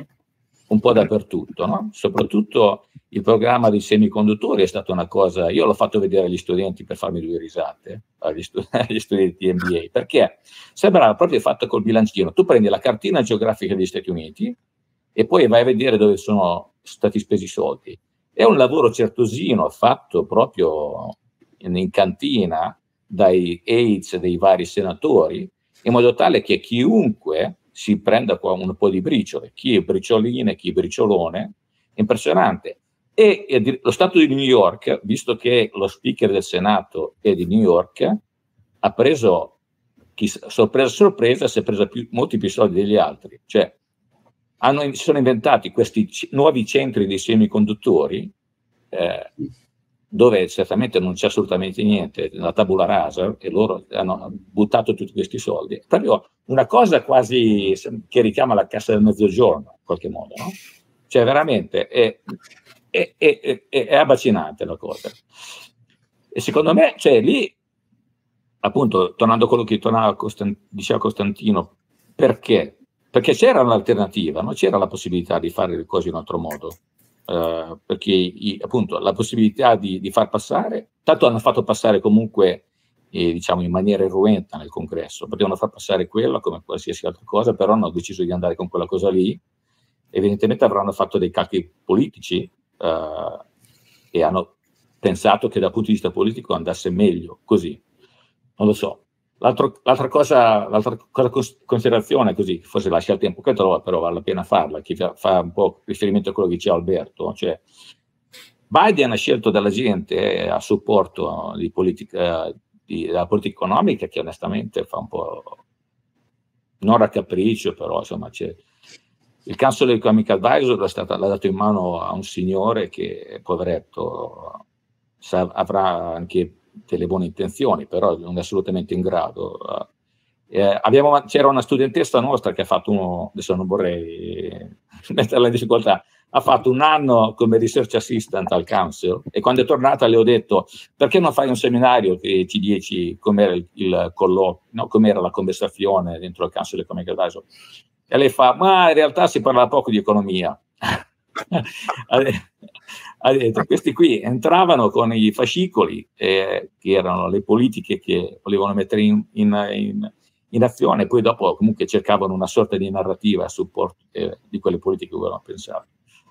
Speaker 4: un po' dappertutto, no? Soprattutto il programma dei semiconduttori è stata una cosa, io l'ho fatto vedere agli studenti per farmi due risate, agli, studi- agli studenti di M B A, perché sembrava proprio fatto col bilancino. Tu prendi la cartina geografica degli Stati Uniti e poi vai a vedere dove sono stati spesi i soldi. È un lavoro certosino fatto proprio in, in cantina dai aides dei vari senatori, in modo tale che chiunque si prenda qua un po' di briciole, chi è bricioline, chi è briciolone, impressionante. E, e lo Stato di New York, visto che lo speaker del Senato è di New York, ha preso, chi, sorpresa sorpresa, si è preso più, molti più soldi degli altri. Cioè, hanno, si sono inventati questi c- nuovi centri dei semiconduttori, eh, dove certamente non c'è assolutamente niente, la tabula rasa, e loro hanno buttato tutti questi soldi. Proprio una cosa quasi che richiama la cassa del mezzogiorno, in qualche modo, no? Cioè veramente è, è, è, è, è abbacinante la cosa. E secondo me, cioè lì, appunto, tornando a quello che tornava Costan- diceva Costantino, perché? Perché c'era un'alternativa, no? C'era la possibilità di fare le cose in un altro modo. Uh, perché i, appunto la possibilità di, di far passare, tanto hanno fatto passare comunque eh, diciamo in maniera irruenta nel congresso, potevano far passare quella come qualsiasi altra cosa, però hanno deciso di andare con quella cosa lì, evidentemente avranno fatto dei calcoli politici uh, e hanno pensato che dal punto di vista politico andasse meglio così, non lo so. L'altro, l'altra cosa, l'altra cosa considerazione, così forse lascia il tempo che trova, però vale la pena farla, che fa, fa un po' riferimento a quello che diceva Alberto, cioè Biden ha scelto dalla gente eh, a supporto di politica, di, della politica economica, che onestamente fa un po', non raccapriccio, però insomma c'è il Council Economic Advisor l'ha, stata, l'ha dato in mano a un signore che, poveretto, sa, avrà anche delle buone intenzioni, però non è assolutamente in grado. Eh, abbiamo, c'era una studentessa nostra che ha fatto uno, adesso non vorrei metterla in difficoltà, ha fatto un anno come research assistant al Council, e quando è tornata le ho detto: perché non fai un seminario che ci dici com'era il, il colloquio, no, com'era la conversazione dentro il Council Economic Advisor? E lei fa: ma in realtà si parla poco di economia. Ha detto, questi qui entravano con i fascicoli, eh, che erano le politiche che volevano mettere in, in, in, in azione, e poi dopo comunque cercavano una sorta di narrativa a supporto eh, di quelle politiche che volevano pensare.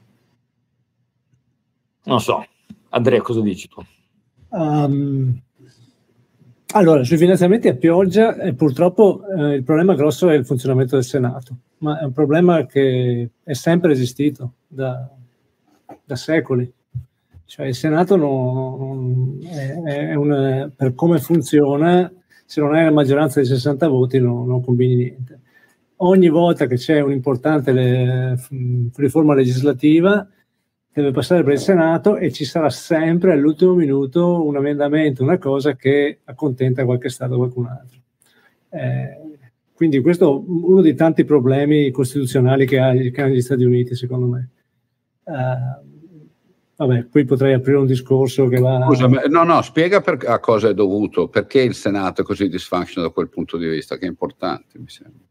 Speaker 4: Non so, Andrea, cosa dici tu?
Speaker 3: Um, allora, sui finanziamenti a pioggia, eh, purtroppo eh, il problema grosso è il funzionamento del Senato, ma è un problema che è sempre esistito da, da secoli. Cioè il Senato non, non è, è una, per come funziona, se non hai la maggioranza di sessanta voti non, non combini niente. Ogni volta che c'è un'importante le, riforma legislativa deve passare per il Senato, e ci sarà sempre all'ultimo minuto un emendamento, una cosa che accontenta qualche Stato o qualcun altro. Eh, quindi questo è uno dei tanti problemi costituzionali che, ha, che hanno gli Stati Uniti, secondo me. Uh, vabbè, qui potrei aprire un discorso che va...
Speaker 2: Scusa, no, no, spiega per, a cosa è dovuto, perché il Senato è così dysfunctional da quel punto di vista, che è importante, mi sembra.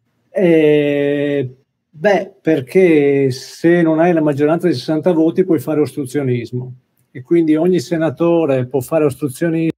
Speaker 3: Eh, beh, perché se non hai la maggioranza di sessanta voti puoi fare ostruzionismo, e quindi ogni senatore può fare ostruzionismo,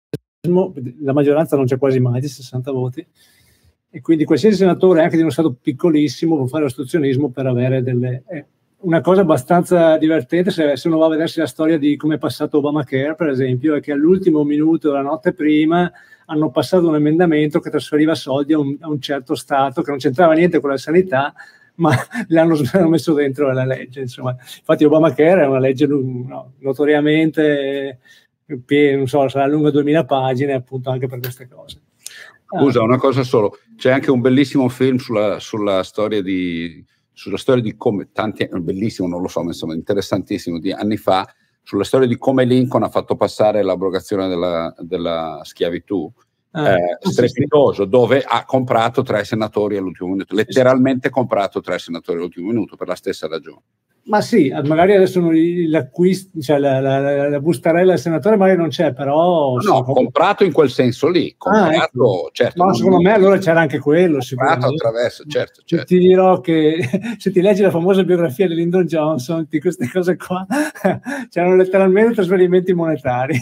Speaker 3: la maggioranza non c'è quasi mai di sessanta voti, e quindi qualsiasi senatore, anche di uno stato piccolissimo, può fare ostruzionismo per avere delle... Eh, una cosa abbastanza divertente, se, se uno va a vedersi la storia di come è passato Obamacare, per esempio, è che all'ultimo minuto, la notte prima, hanno passato un emendamento che trasferiva soldi a un, a un certo Stato che non c'entrava niente con la sanità, ma l'hanno, l'hanno messo dentro la legge. Insomma. Infatti Obamacare è una legge no, notoriamente, non so, sarà lunga duemila pagine, appunto anche per queste cose.
Speaker 2: Scusa, una cosa solo, c'è anche un bellissimo film sulla, sulla storia di... sulla storia di come, tanti, bellissimo, non lo so, ma insomma interessantissimo, di anni fa, sulla storia di come Lincoln ha fatto passare l'abrogazione della, della schiavitù, ah, eh, strepitoso, dove ha comprato tre senatori all'ultimo minuto, letteralmente comprato tre senatori all'ultimo minuto per la stessa ragione.
Speaker 3: Ma sì, magari adesso l'acquisto, cioè la, la, la, la bustarella del senatore magari non c'è, però...
Speaker 2: No, no, comprato in quel senso lì, comprato, ah, ecco. Certo.
Speaker 3: Ma secondo me allora c'era anche quello,
Speaker 2: comprato attraverso, certo, certo.
Speaker 3: Ti dirò che se ti leggi la famosa biografia di Lyndon Johnson, di queste cose qua, c'erano letteralmente trasferimenti monetari.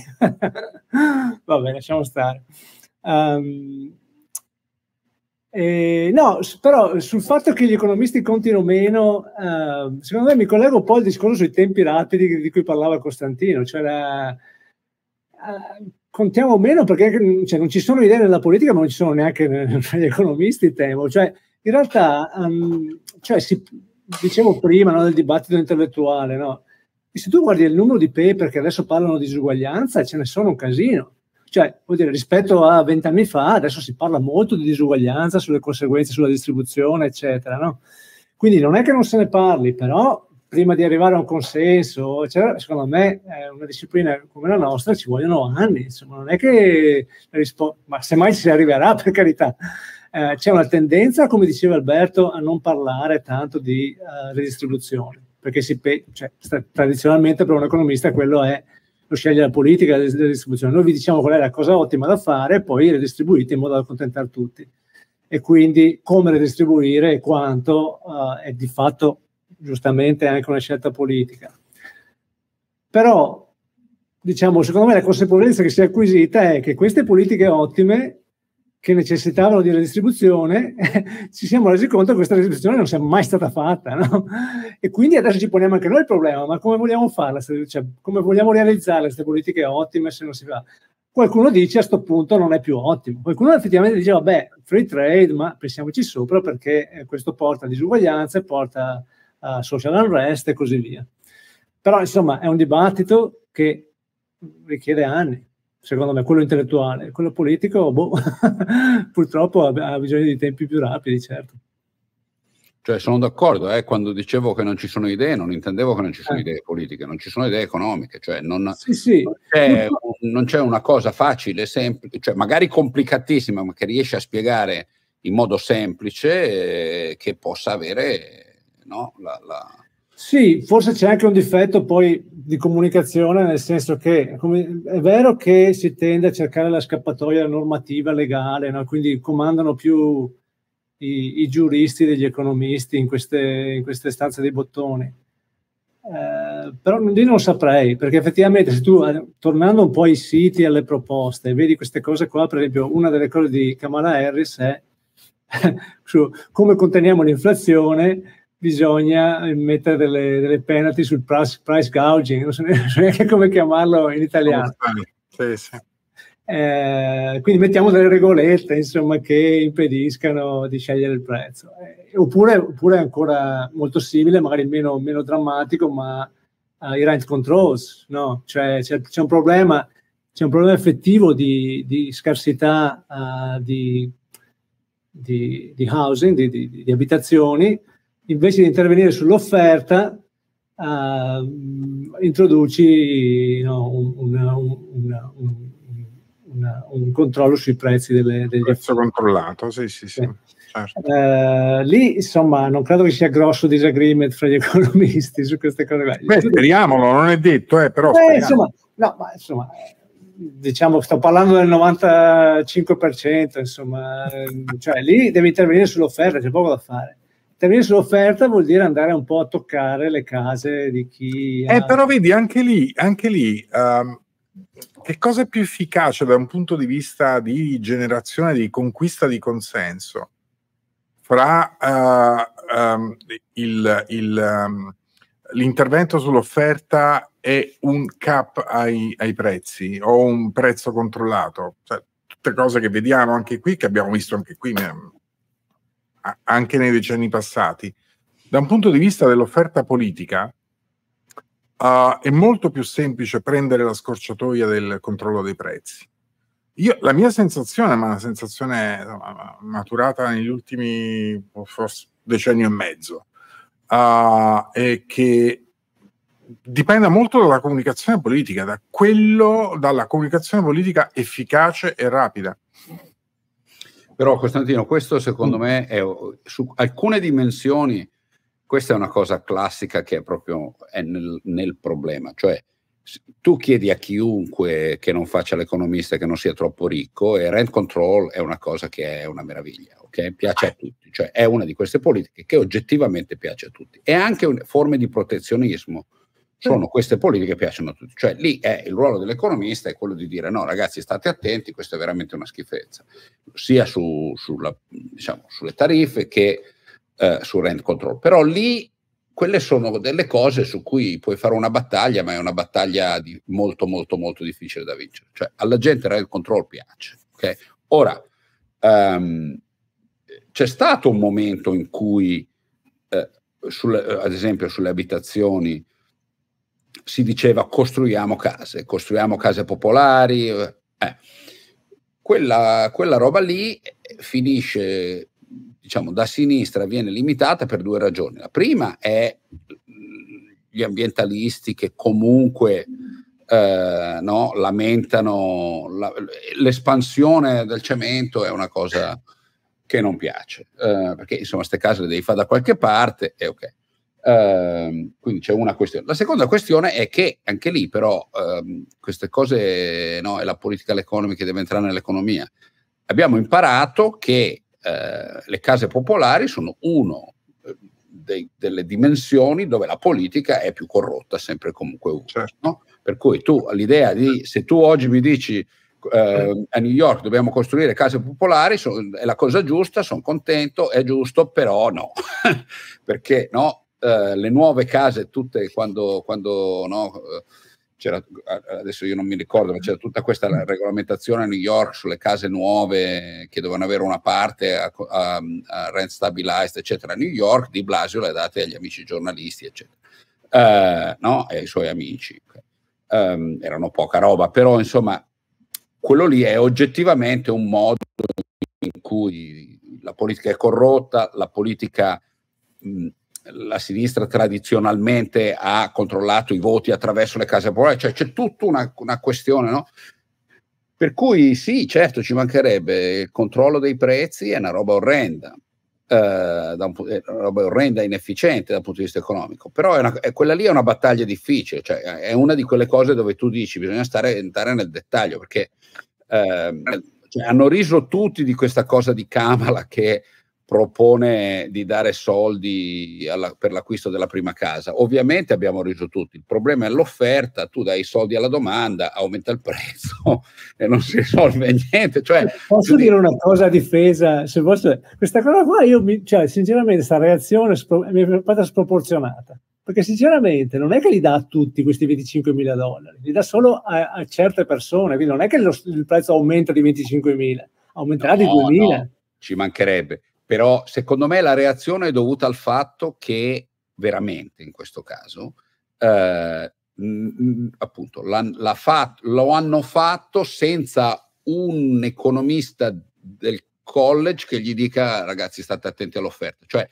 Speaker 3: Vabbè, lasciamo stare. Um, Eh, no, però sul fatto che gli economisti contino meno, eh, secondo me mi collego un po' al discorso sui tempi rapidi di cui parlava Costantino, cioè la, eh, contiamo meno perché cioè, non ci sono idee nella politica, ma non ci sono neanche negli economisti, temo. Cioè, in realtà, um, cioè, si, dicevo prima no, del dibattito intellettuale, no? E se tu guardi il numero di paper che adesso parlano di disuguaglianza, ce ne sono un casino. Cioè, vuol dire, rispetto a vent'anni fa, adesso si parla molto di disuguaglianza, sulle conseguenze, sulla distribuzione, eccetera, no? Quindi non è che non se ne parli, però prima di arrivare a un consenso, eccetera, secondo me, è una disciplina come la nostra ci vogliono anni, insomma, non è che rispo- ma semmai ci arriverà, per carità. Eh, c'è una tendenza, come diceva Alberto, a non parlare tanto di uh, redistribuzione, perché si pe- cioè, sta- tradizionalmente per un economista quello è lo sceglie la politica della distribuzione. Noi vi diciamo qual è la cosa ottima da fare e poi redistribuite in modo da accontentare tutti. E quindi come redistribuire e quanto uh, è di fatto giustamente anche una scelta politica. Però, diciamo, secondo me la consapevolezza che si è acquisita è che queste politiche ottime che necessitavano di redistribuzione, ci siamo resi conto che questa redistribuzione non sia mai stata fatta, no? E quindi adesso ci poniamo anche noi il problema, ma come vogliamo farla? Cioè, come vogliamo realizzare queste politiche ottime se non si fa? Qualcuno dice a sto punto non è più ottimo, qualcuno effettivamente dice vabbè, free trade, ma pensiamoci sopra perché questo porta a disuguaglianze, porta a social unrest e così via. Però insomma è un dibattito che richiede anni. secondo me, quello intellettuale. Quello politico, boh, purtroppo ha, ha bisogno di tempi più rapidi, certo.
Speaker 2: Cioè, sono d'accordo, eh, quando dicevo che non ci sono idee, non intendevo che non ci sono
Speaker 3: Eh.
Speaker 2: idee politiche, non ci sono idee economiche, cioè non,
Speaker 3: Sì, sì.
Speaker 2: non, c'è, non c'è una cosa facile, semplice, cioè magari complicatissima, ma che riesce a spiegare in modo semplice, eh, che possa avere, no, la, la...
Speaker 3: Sì, forse c'è anche un difetto poi di comunicazione, nel senso che come, è vero che si tende a cercare la scappatoia normativa legale, no? Quindi comandano più I, i giuristi degli economisti in queste, in queste stanze dei bottoni, eh, però lì non saprei, perché effettivamente se tu, tornando un po' ai siti, alle proposte, vedi queste cose qua, per esempio una delle cose di Kamala Harris è su come conteniamo l'inflazione, bisogna mettere delle, delle penalty sul price, price gouging, non so neanche come chiamarlo in italiano.
Speaker 1: Sì, sì.
Speaker 3: Eh, quindi mettiamo delle regolette, insomma, che impediscano di scegliere il prezzo, eh, oppure, oppure ancora molto simile, magari meno, meno drammatico, ma uh, i rent controls, no? Cioè c'è, c'è un problema c'è un problema effettivo di, di scarsità uh, di, di, di housing, di, di, di abitazioni. Invece di intervenire sull'offerta, uh, introduci, no, un, una, un, una, un Una, un controllo sui prezzi delle, degli
Speaker 1: prezzo controllato, sì, sì, sì.
Speaker 3: sì.
Speaker 1: Certo.
Speaker 3: Eh, lì, insomma, non credo che sia grosso disagreement fra gli economisti su queste cose.
Speaker 1: Beh, speriamolo, non è detto, eh, però
Speaker 3: eh, insomma, no, ma insomma, diciamo, sto parlando del novantacinque per cento, insomma, cioè lì devi intervenire sull'offerta, c'è poco da fare. Intervenire sull'offerta vuol dire andare un po' a toccare le case di chi
Speaker 1: eh,
Speaker 3: ha...
Speaker 1: però vedi, anche lì, anche lì um, che cosa è più efficace da un punto di vista di generazione, di conquista di consenso fra uh, um, il, il, um, l'intervento sull'offerta e un cap ai, ai prezzi o un prezzo controllato? Cioè, tutte cose che vediamo anche qui, che abbiamo visto anche qui, anche nei decenni passati. Da un punto di vista dell'offerta politica, Uh, è molto più semplice prendere la scorciatoia del controllo dei prezzi. Io, la mia sensazione, ma una sensazione insomma, maturata negli ultimi forse decennio e mezzo, uh, è che dipende molto dalla comunicazione politica, da quello, dalla comunicazione politica efficace e rapida.
Speaker 2: Però Costantino, questo secondo mm. me è su alcune dimensioni. Questa è una cosa classica che è proprio è nel, nel problema, cioè tu chiedi a chiunque che non faccia l'economista, che non sia troppo ricco, e rent control è una cosa che è una meraviglia, ok? Piace a tutti, cioè è una di queste politiche che oggettivamente piace a tutti. E anche un, forme di protezionismo sono queste politiche che piacciono a tutti, cioè lì è il ruolo dell'economista è quello di dire no ragazzi state attenti, questo è veramente una schifezza, sia su, sulla, diciamo, sulle tariffe che Uh, su rent control, però lì quelle sono delle cose su cui puoi fare una battaglia, ma è una battaglia di molto molto molto difficile da vincere, cioè alla gente rent control piace, ok? Ora um, c'è stato un momento in cui uh, sulle, uh, ad esempio sulle abitazioni si diceva costruiamo case, costruiamo case popolari, uh, eh. quella, quella roba lì finisce, diciamo, da sinistra viene limitata per due ragioni. La prima è gli ambientalisti che comunque eh, no, lamentano la, l'espansione del cemento, è una cosa che non piace, eh, perché insomma queste case le devi fare da qualche parte e ok. Uh, quindi c'è una questione. La seconda questione è che anche lì però uh, queste cose, no, è la political economy che deve entrare nell'economia. Abbiamo imparato che Uh, le case popolari sono uno dei, delle dimensioni dove la politica è più corrotta sempre e comunque uno, certo. No? Per cui tu l'idea di, se tu oggi mi dici uh, a New York dobbiamo costruire case popolari, so, è la cosa giusta, sono contento, è giusto, però no perché no, uh, le nuove case tutte quando, quando no, uh, c'era, adesso io non mi ricordo, ma c'era tutta questa regolamentazione a New York sulle case nuove che dovevano avere una parte a, a, a rent stabilized, eccetera. A New York Di Blasio le ha date agli amici giornalisti, eccetera, uh, no? E ai suoi amici. Um, erano poca roba, però insomma quello lì è oggettivamente un modo in cui la politica è corrotta, la politica, mh, la sinistra tradizionalmente ha controllato i voti attraverso le case popolari, cioè c'è tutta una, una questione, no? Per cui sì, certo, ci mancherebbe, il controllo dei prezzi è una roba orrenda, eh, da un, è una roba orrenda, inefficiente dal punto di vista economico, però è una, è, quella lì è una battaglia difficile, cioè è una di quelle cose dove tu dici bisogna stare, entrare nel dettaglio, perché eh, cioè, hanno riso tutti di questa cosa di Kamala che propone di dare soldi alla, per l'acquisto della prima casa. Ovviamente abbiamo riso tutti, il problema è l'offerta, tu dai i soldi alla domanda, aumenta il prezzo e non si risolve niente. Cioè,
Speaker 3: posso dire una cosa a difesa? Se posso, questa cosa qua, io mi, cioè, sinceramente, questa reazione spro, mi è stata sproporzionata, perché sinceramente non è che li dà a tutti questi venticinquemila dollari, li dà solo a, a certe persone, quindi non è che lo, il prezzo aumenta di venticinquemila, aumenterà no, di duemila.
Speaker 2: No, ci mancherebbe. Però secondo me la reazione è dovuta al fatto che veramente in questo caso eh, mh, appunto la, la fat, lo hanno fatto senza un economista del college che gli dica ragazzi state attenti all'offerta, cioè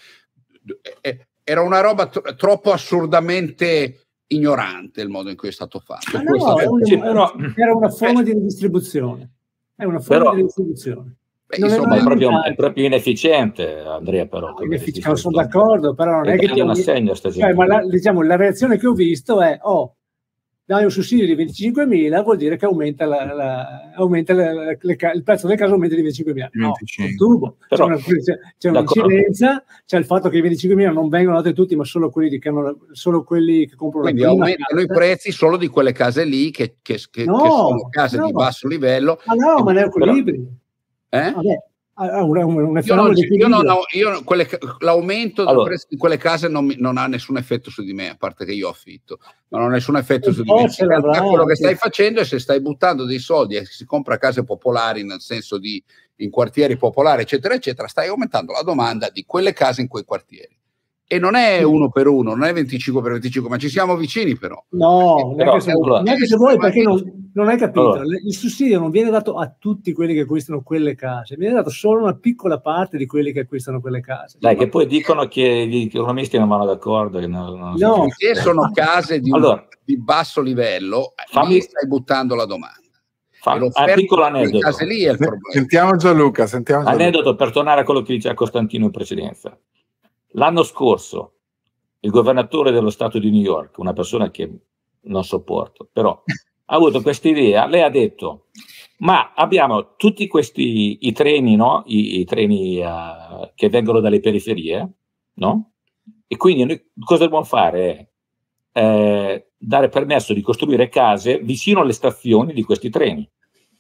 Speaker 2: eh, era una roba tro- troppo assurdamente ignorante il modo in cui è stato fatto.
Speaker 3: Ah, no, è un, però, era una forma eh, di redistribuzione, è una forma
Speaker 4: però,
Speaker 3: di redistribuzione.
Speaker 4: Beh, insomma, è, è, proprio, è proprio inefficiente, Andrea. Però
Speaker 3: no, ineffic- sono d'accordo, però non è che
Speaker 4: ti, assegno,
Speaker 3: cioè, ma la, diciamo, la reazione che ho visto è: oh, dai un sussidio di venticinquemila, vuol dire che aumenta, la, la, aumenta la, la, le, il prezzo del caso aumenta di venticinquemila. No, tubo. Però, c'è, una, c'è, c'è un'incidenza, c'è il fatto che i venticinquemila non vengono dati tutti, ma solo quelli che, hanno, solo quelli che comprano.
Speaker 2: Quindi
Speaker 3: la prima
Speaker 2: aumentano
Speaker 3: casa.
Speaker 2: i prezzi solo di quelle case lì che, che, che,
Speaker 3: no,
Speaker 2: che sono case no. di basso livello.
Speaker 3: Ma no, ma ne equilibri.
Speaker 2: Eh?
Speaker 3: Vabbè, una, una
Speaker 2: io non, io non ho, io quelle, l'aumento allora, del prezzo di quelle case non, mi, non ha nessun effetto su di me, a parte che io affitto, non ha nessun effetto su di me. Quello che stai facendo è se stai buttando dei soldi e si compra case popolari, nel senso di in quartieri popolari, eccetera, eccetera, stai aumentando la domanda di quelle case in quei quartieri. E non è uno per uno, non è venticinque per venticinque, ma ci siamo vicini però.
Speaker 3: No,
Speaker 2: però,
Speaker 3: neanche se,
Speaker 2: allora,
Speaker 3: neanche se vuoi, perché non, non hai capito.
Speaker 4: Allora.
Speaker 3: Il sussidio non viene dato a tutti quelli che acquistano quelle case, viene dato solo a una piccola parte di quelli che acquistano quelle case.
Speaker 4: Dai, che poi dicono che gli economisti non vanno d'accordo. Che non, non
Speaker 3: no,
Speaker 2: se sono case di,
Speaker 4: allora,
Speaker 2: un, di basso livello,
Speaker 4: fammi,
Speaker 2: lì stai buttando la domanda.
Speaker 4: Fammi, un piccolo aneddoto.
Speaker 2: Case lì è il problema.
Speaker 1: Sentiamo Gianluca, sentiamo Gianluca.
Speaker 4: Aneddoto per tornare a quello che diceva Costantino in precedenza. L'anno scorso il governatore dello Stato di New York, una persona che non sopporto, però ha avuto questa idea, lei ha detto, ma abbiamo tutti questi i treni, no? I, i treni uh, che vengono dalle periferie, no? E quindi noi cosa dobbiamo fare? Eh, dare permesso di costruire case vicino alle stazioni di questi treni.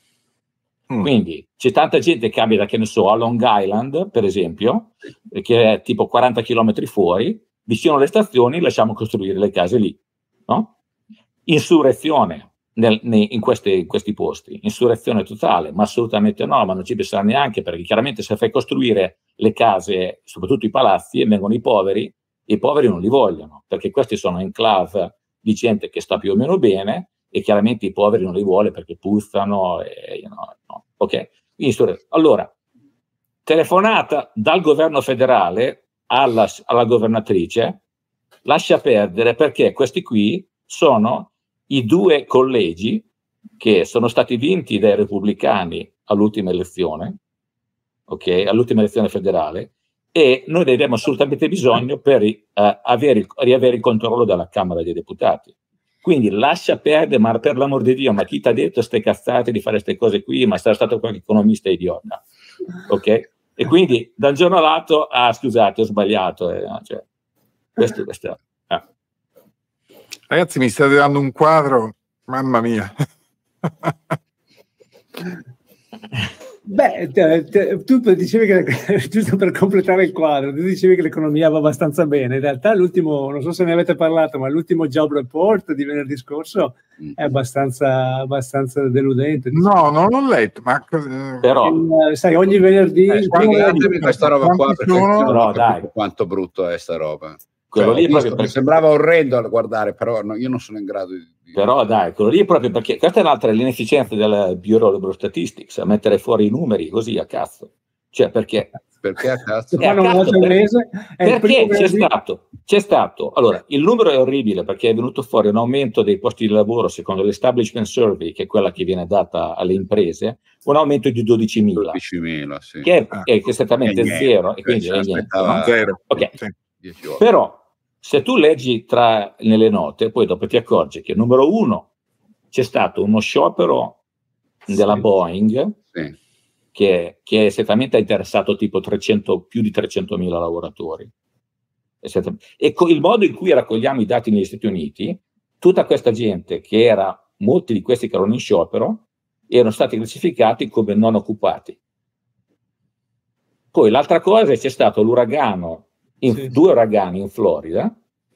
Speaker 4: Mm. Quindi c'è tanta gente che abita, che ne so, a Long Island, per esempio, che è tipo quaranta chilometri fuori, vicino alle stazioni lasciamo costruire le case lì, no? Insurrezione nel, nei, in, queste, in questi posti, insurrezione totale, ma assolutamente no, ma non ci penserà neanche, perché chiaramente se fai costruire le case, soprattutto i palazzi, e vengono i poveri, i poveri non li vogliono, perché questi sono enclave di gente che sta più o meno bene, e chiaramente i poveri non li vuole perché puzzano, e, no, no. Ok? Allora, telefonata dal governo federale Alla, alla governatrice, lascia perdere, perché questi qui sono i due collegi che sono stati vinti dai repubblicani all'ultima elezione, ok, all'ultima elezione federale, e noi ne abbiamo assolutamente bisogno per uh, avere, riavere il controllo della Camera dei Deputati. Quindi lascia perdere, ma per l'amor di Dio, ma chi ti ha detto ste cazzate di fare queste cose qui? Ma sarà stato qualche economista idiota, ok? E quindi da un giorno all'altro, ah scusate, ho sbagliato. Eh, cioè, questo, questo, eh.
Speaker 1: Ragazzi, mi state dando un quadro, mamma mia.
Speaker 3: Beh, te, te, tu dicevi che, giusto per completare il quadro, tu dicevi che l'economia va abbastanza bene. In realtà l'ultimo, non so se ne avete parlato, ma l'ultimo job report di venerdì scorso è abbastanza, abbastanza deludente.
Speaker 1: No, non l'ho letto, ma
Speaker 4: però
Speaker 3: il, sai, ogni venerdì
Speaker 2: eh, spiegatemi questa roba qua, perché
Speaker 1: sono...
Speaker 2: no, dai. Quanto brutto è sta roba.
Speaker 4: quello
Speaker 2: cioè,
Speaker 4: lì
Speaker 2: visto,
Speaker 4: proprio perché...
Speaker 2: mi sembrava orrendo a guardare, però no, io non sono in grado di...
Speaker 4: Però dai, quello lì è proprio perché questa è un'altra l'inefficienza del Bureau of Statistics, a mettere fuori i numeri così a cazzo. Cioè perché...
Speaker 2: Perché a cazzo?
Speaker 3: Se fanno
Speaker 4: a
Speaker 3: una
Speaker 4: cazzo,
Speaker 3: volta al
Speaker 4: per-
Speaker 3: mese, è il
Speaker 4: perché
Speaker 3: primo
Speaker 4: c'è
Speaker 3: venerdì.
Speaker 4: stato, c'è stato, allora, il numero è orribile perché è venuto fuori un aumento dei posti di lavoro secondo l'Establishment Survey, che è quella che viene data alle imprese, un aumento di dodicimila,
Speaker 2: dodicimila, sì.
Speaker 4: che è,
Speaker 1: Ah.
Speaker 4: è esattamente
Speaker 2: È niente,
Speaker 4: zero, e
Speaker 2: cioè,
Speaker 4: quindi
Speaker 2: se
Speaker 4: è niente.
Speaker 2: aspettava-
Speaker 4: No?
Speaker 1: Zero.
Speaker 4: Ok.
Speaker 1: Sì.
Speaker 2: dieci ore.
Speaker 4: Però se tu leggi tra nelle note, poi dopo ti accorgi che numero uno c'è stato uno sciopero della
Speaker 3: Sì.
Speaker 4: Boeing
Speaker 2: Sì.
Speaker 4: che, che esattamente ha interessato tipo trecento, più di trecentomila lavoratori. E con il modo in cui raccogliamo i dati negli Stati Uniti, tutta questa gente che era, molti di questi che erano in sciopero, erano stati classificati come non occupati. Poi l'altra cosa è che c'è stato l'uragano, in,
Speaker 3: Sì.
Speaker 4: due uragani in Florida,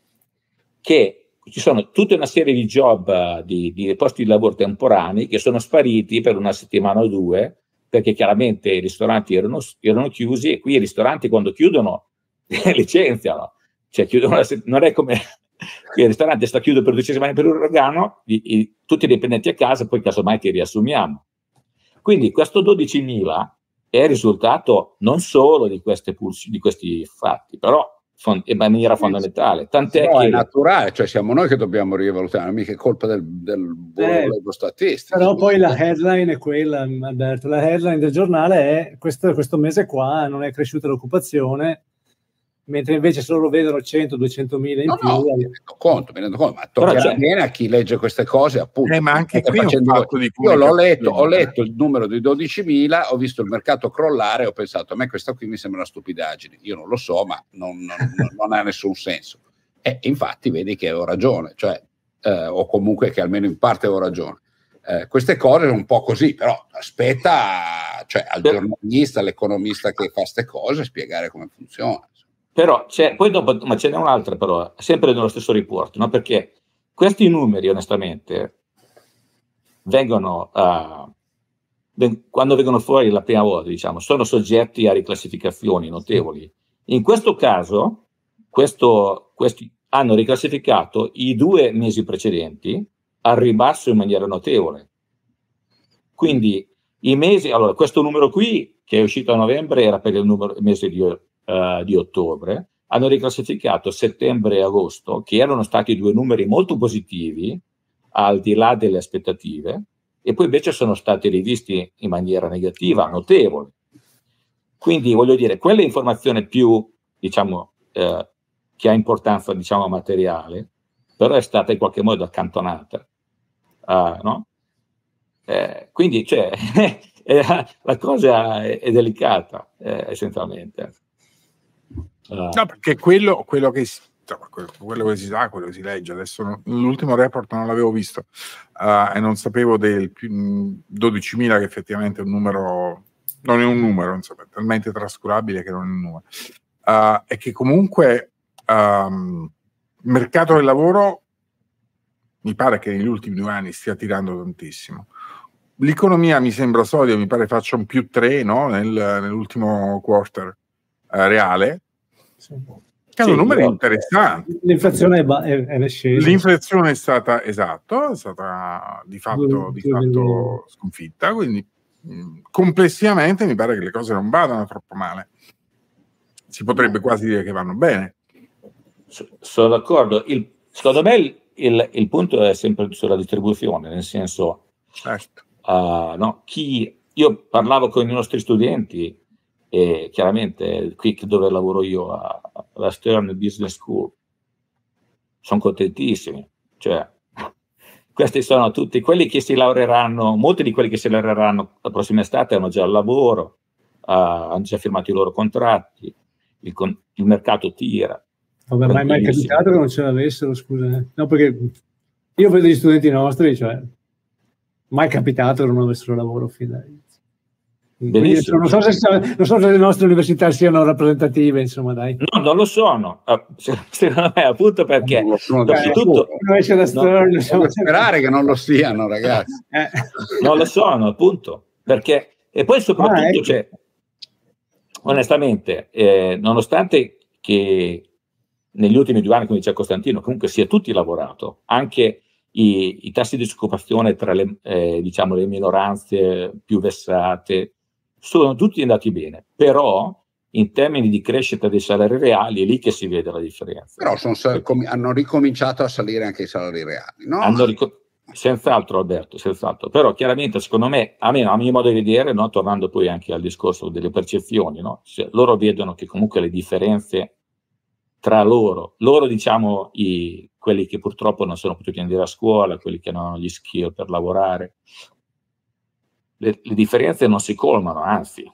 Speaker 4: che ci sono tutta una serie di job, uh, di, di posti di lavoro temporanei che sono spariti per una settimana o due, perché chiaramente i ristoranti erano, erano chiusi, e qui i ristoranti quando chiudono licenziano, cioè chiudono la, non è come il ristorante sta chiuso per due settimane per l'uragano, i, i, tutti i dipendenti a casa, poi casomai ti riassumiamo. Quindi questo dodicimila è il risultato non solo di, queste pulsi, di questi fatti, però in maniera fondamentale, tant'è
Speaker 2: no,
Speaker 4: che
Speaker 2: è naturale, cioè siamo noi che dobbiamo rivalutare, mica è colpa del, del bureau
Speaker 3: Eh,
Speaker 2: statistico.
Speaker 3: Però poi la headline è quella, Alberto, la headline del giornale è questo, questo mese qua non è cresciuta l'occupazione, mentre invece solo vedono cento duecento mila in
Speaker 2: No,
Speaker 3: più.
Speaker 2: no, mi rendo conto, mi rendo conto, ma toccherà
Speaker 4: c'è-
Speaker 2: bene a chi legge queste cose, appunto.
Speaker 1: Eh, ma anche
Speaker 2: State
Speaker 1: qui è un
Speaker 2: facendo
Speaker 1: fatto
Speaker 2: voi.
Speaker 1: di
Speaker 2: Io l'ho letto, ho
Speaker 1: comunicazione.
Speaker 2: letto il numero di dodicimila, ho visto il mercato crollare, ho pensato, a me questa qui mi sembra una stupidaggine. Io non lo so, ma non, non, non, non ha nessun senso. E infatti vedi che ho ragione, cioè, eh, o comunque che almeno in parte ho ragione. Eh, queste cose sono un po' così, però aspetta, cioè, al giornalista, all'economista che fa queste cose, spiegare come funziona.
Speaker 4: Però c'è, poi dopo, ma ce n'è un'altra però, sempre nello stesso report, no? Perché questi numeri onestamente vengono, uh, ven- quando vengono fuori la prima volta, diciamo, sono soggetti a riclassificazioni notevoli. In questo caso, questo, questi hanno riclassificato i due mesi precedenti al ribasso in maniera notevole. Quindi i mesi, allora questo numero qui che è uscito a novembre era per il, numero, il mese di Uh, di ottobre, hanno riclassificato settembre e agosto, che erano stati due numeri molto positivi al di là delle aspettative, e poi invece sono stati rivisti in maniera negativa, notevole. Quindi voglio dire, quella informazione più, diciamo, eh, che ha importanza, diciamo, materiale, però è stata in qualche modo accantonata, uh, no? Eh, quindi, cioè, la cosa è, è delicata, eh, essenzialmente.
Speaker 1: No, perché quello, quello, che si, quello che si sa, quello che si legge, adesso non, l'ultimo report non l'avevo visto uh, e non sapevo del più, dodicimila, che effettivamente è un numero, non è un numero, insomma, è talmente trascurabile che non è un numero, uh, e che comunque um, il mercato del lavoro mi pare che negli ultimi due anni stia tirando tantissimo. L'economia mi sembra solida, mi pare faccia un più tre, no? Nel, nell'ultimo quarter uh, reale. Sì. Che sono sì, numeri interessanti.
Speaker 3: L'inflazione è, ba- è, è scesa.
Speaker 1: L'inflazione è stata, esatto, è stata di fatto, due, di fatto due sconfitta, quindi mh, complessivamente mi pare che le cose non vadano troppo male. Si potrebbe quasi dire che vanno bene.
Speaker 4: Sono d'accordo. Il, secondo me il, il, il punto è sempre sulla distribuzione, nel senso,
Speaker 1: certo.
Speaker 4: uh, no, chi, io parlavo con i nostri studenti, e chiaramente qui dove lavoro io alla Stern Business School sono contentissimi, cioè questi sono tutti quelli che si laureeranno, molti di quelli che si laureeranno la prossima estate hanno già il lavoro, uh, hanno già firmato i loro contratti, il, con, il mercato tira.
Speaker 3: Vabbè, mai mai capitato che non ce l'avessero, scusa, no, perché io vedo gli studenti nostri, cioè mai capitato che non avessero lavoro fin da
Speaker 4: Benissimo.
Speaker 3: Non so, se, non so se le nostre università siano rappresentative, insomma, dai.
Speaker 4: No, non lo sono, secondo me, appunto perché
Speaker 2: non lo sono,
Speaker 4: beh, tutto,
Speaker 3: non esce da Stern,
Speaker 2: no, devo sperare che non lo siano, ragazzi.
Speaker 3: Eh.
Speaker 4: Non lo sono, appunto, perché e poi soprattutto, ah, ecco. cioè, onestamente, eh, nonostante che negli ultimi due anni, come diceva Costantino, comunque si è tutti lavorato, anche i, i tassi di disoccupazione tra le, eh, diciamo, le minoranze più vessate sono tutti andati bene, però in termini di crescita dei salari reali è lì che si vede la differenza.
Speaker 2: Però sono sal- com- hanno ricominciato a salire anche i salari reali, no?
Speaker 4: Hanno ric- senz'altro, Alberto, senz'altro. Però chiaramente, secondo me, almeno a mio modo di vedere, no, tornando poi anche al discorso delle percezioni, no, cioè, loro vedono che comunque le differenze tra loro, loro diciamo i, quelli che purtroppo non sono potuti andare a scuola, quelli che non hanno gli skill per lavorare, le, le differenze non si colmano, anzi.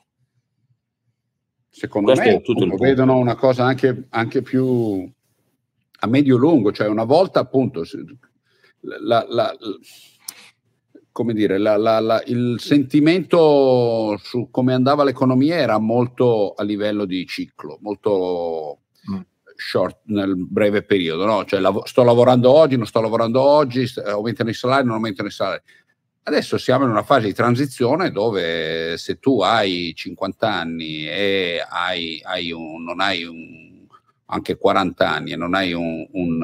Speaker 2: Secondo
Speaker 4: Questo
Speaker 2: me
Speaker 4: è tutto il punto.
Speaker 2: Vedono una cosa anche, anche più a medio-lungo, cioè una volta appunto la, la, la, come dire, la, la, la, il sentimento su come andava l'economia era molto a livello di ciclo, molto mm. short nel breve periodo, no? Cioè lav- sto lavorando oggi, non sto lavorando oggi, st- aumentano i salari, non aumentano i salari. Adesso siamo in una fase di transizione dove se tu hai cinquanta anni e hai, hai un, non hai un, anche quaranta anni e non hai un, un,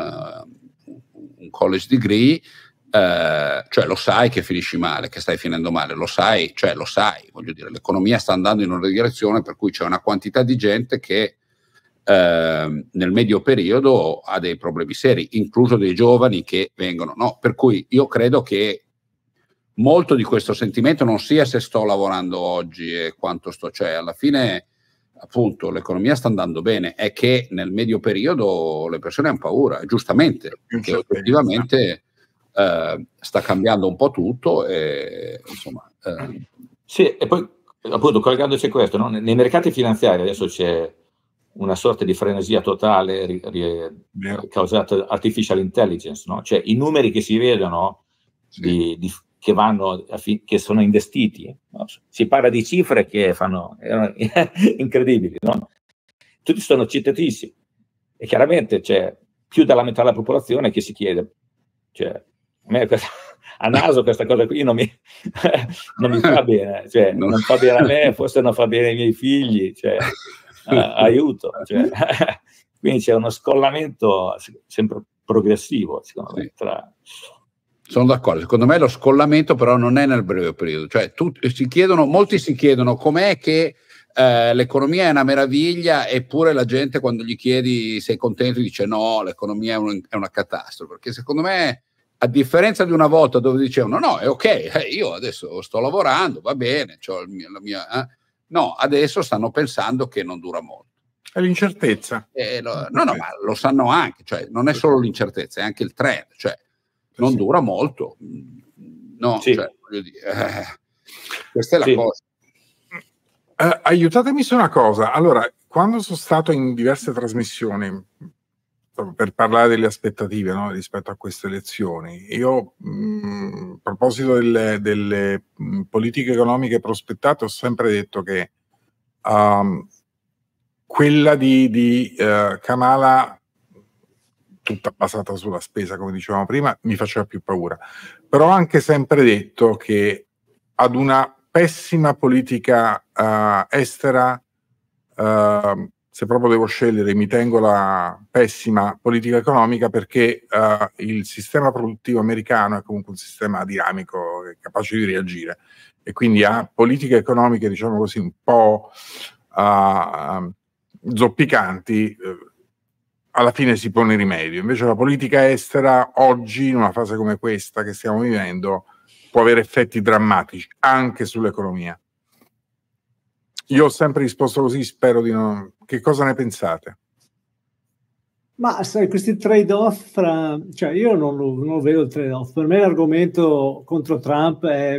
Speaker 2: un college degree, eh, cioè lo sai che finisci male, che stai finendo male, lo sai, cioè lo sai, voglio dire, l'economia sta andando in una direzione per cui c'è una quantità di gente che eh, nel medio periodo ha dei problemi seri, incluso dei giovani che vengono, no? Per cui io credo che molto di questo sentimento non sia se sto lavorando oggi e quanto sto, cioè alla fine appunto l'economia sta andando bene, è che nel medio periodo le persone hanno paura, giustamente, perché effettivamente eh, sta cambiando un po' tutto e insomma eh.
Speaker 4: Sì, e poi appunto collegandoci a questo, no? Nei mercati finanziari adesso c'è una sorta di frenesia totale ri, ri, causata da artificial intelligence, no? Cioè i numeri che si vedono sì. di, di che vanno, che sono investiti, no? Si parla di cifre che fanno incredibili, no? Tutti sono citatissimi e chiaramente c'è più della metà della popolazione che si chiede, cioè a me questa, a naso questa cosa qui non mi, non mi fa bene, cioè non. non fa bene a me, forse non fa bene ai miei figli, cioè uh, aiuto, cioè, quindi c'è uno scollamento sempre progressivo secondo me tra.
Speaker 2: Sono d'accordo, secondo me lo scollamento però non è nel breve periodo, cioè tutti, si chiedono, molti si chiedono com'è che eh, l'economia è una meraviglia eppure la gente quando gli chiedi sei contento dice no, l'economia è, un, è una catastrofe, perché secondo me a differenza di una volta dove dicevano no, è ok, eh, io adesso sto lavorando, va bene, c'ho il mio, la mia, eh. no, adesso stanno pensando che non dura molto.
Speaker 1: È l'incertezza.
Speaker 2: Eh, lo, no, no, ma lo sanno anche, cioè non è solo l'incertezza, è anche il trend, cioè non sì. dura molto, no,
Speaker 4: sì.
Speaker 2: cioè, voglio dire, eh, questa è la sì. cosa.
Speaker 1: Uh, aiutatemi su una cosa, allora, quando sono stato in diverse trasmissioni per parlare delle aspettative, no, rispetto a queste elezioni, io mh, a proposito delle, delle mh, politiche economiche prospettate ho sempre detto che um, quella di, di uh, Kamala, tutta basata sulla spesa, come dicevamo prima, mi faceva più paura. Però ho anche sempre detto che ad una pessima politica uh, estera, uh, se proprio devo scegliere, mi tengo la pessima politica economica perché uh, il sistema produttivo americano è comunque un sistema dinamico, capace di reagire, e quindi ha politiche economiche, diciamo così, un po' uh, zoppicanti, uh, alla fine si pone rimedio. Invece la politica estera oggi, in una fase come questa che stiamo vivendo, può avere effetti drammatici anche sull'economia. Io ho sempre risposto così, spero di non... Che cosa ne pensate?
Speaker 3: Ma sai, questi trade-off fra... Cioè io non lo, non lo vedo il trade-off. Per me l'argomento contro Trump è,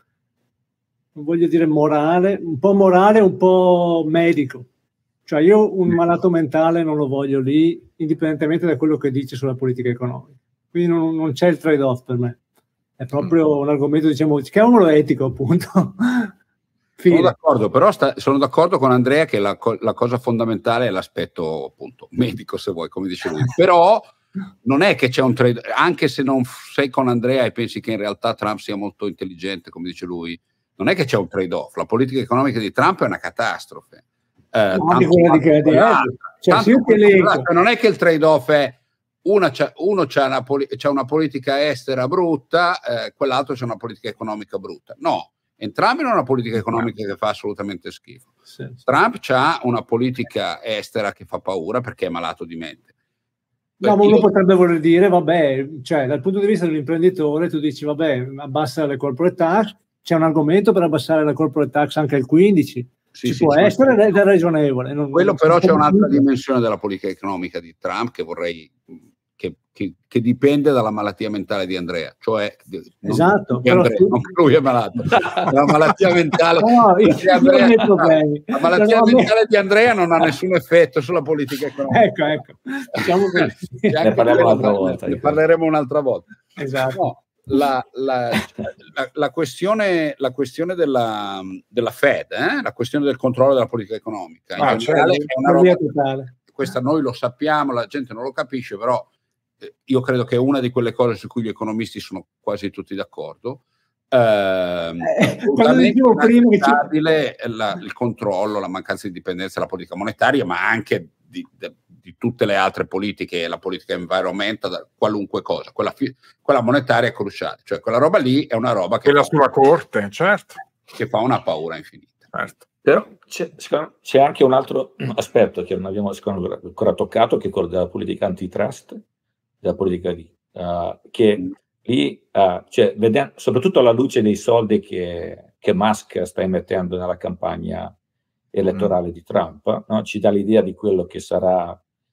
Speaker 3: non voglio dire morale, un po' morale, un po' medico. Cioè io un malato mentale non lo voglio lì, indipendentemente da quello che dice sulla politica economica. Quindi non, non c'è il trade-off per me. È proprio mm. un argomento, diciamo, chiamiamolo etico, appunto.
Speaker 2: Sono d'accordo, però sta, sono d'accordo con Andrea che la, la cosa fondamentale è l'aspetto, appunto, medico, se vuoi, come dice lui. Però non è che c'è un trade, anche se non sei con Andrea e pensi che in realtà Trump sia molto intelligente, come dice lui, non è che c'è un trade-off. La politica economica di Trump è una catastrofe. Eh,
Speaker 3: no, anche quella di che cioè, sì,
Speaker 2: non è che il trade-off è una c'ha, uno c'ha una, c'ha una politica estera brutta, eh, quell'altro c'ha una politica economica brutta. No, entrambi hanno una politica economica che fa assolutamente schifo. Sì, sì. Trump ha una politica estera che fa paura perché è malato di mente.
Speaker 3: No, ma uno io... potrebbe voler dire, vabbè, cioè dal punto di vista dell'imprenditore tu dici, vabbè, abbassa le corporate tax, c'è un argomento per abbassare la corporate tax anche al quindici, sì, ci sì, può essere ed è ragionevole. Non,
Speaker 2: quello
Speaker 3: non
Speaker 2: però c'è un'altra punto. dimensione della politica economica di Trump che vorrei... Che, che, che dipende dalla malattia mentale di Andrea, cioè non,
Speaker 3: esatto,
Speaker 2: che Andrea, non che lui è malato, la malattia mentale,
Speaker 3: no, io,
Speaker 2: di Andrea,
Speaker 3: io
Speaker 2: la malattia no, mentale di Andrea non ha nessun effetto sulla politica economica.
Speaker 3: Ecco, ecco, diciamo che
Speaker 4: ne parleremo un'altra volta.
Speaker 2: Ne parleremo un'altra volta.
Speaker 3: Esatto.
Speaker 2: No, la, la, la, la questione, la questione della, della Fed, eh? la questione del controllo della politica economica, in
Speaker 3: ah,
Speaker 2: generale
Speaker 3: cioè,
Speaker 2: è una roba totale. Questa noi lo sappiamo, la gente non lo capisce, però io credo che è una di quelle cose su cui gli economisti sono quasi tutti d'accordo. Eh,
Speaker 3: eh,
Speaker 2: inaccettabile la, il controllo, la mancanza di dipendenza della politica monetaria, ma anche di, di, di tutte le altre politiche, la politica environmental, qualunque cosa. Quella, quella monetaria è cruciale, cioè quella roba lì è una roba che
Speaker 1: la sua corte, certo,
Speaker 2: che fa una paura infinita.
Speaker 1: Certo.
Speaker 4: Però c'è, c'è anche un altro aspetto che non abbiamo ancora toccato, che è quello della politica antitrust, della politica lì, uh, che mm. lì, uh, cioè, vedendo, soprattutto alla luce dei soldi che, che Musk sta immettendo nella campagna elettorale mm. di Trump, no? Ci dà l'idea di quello che sarà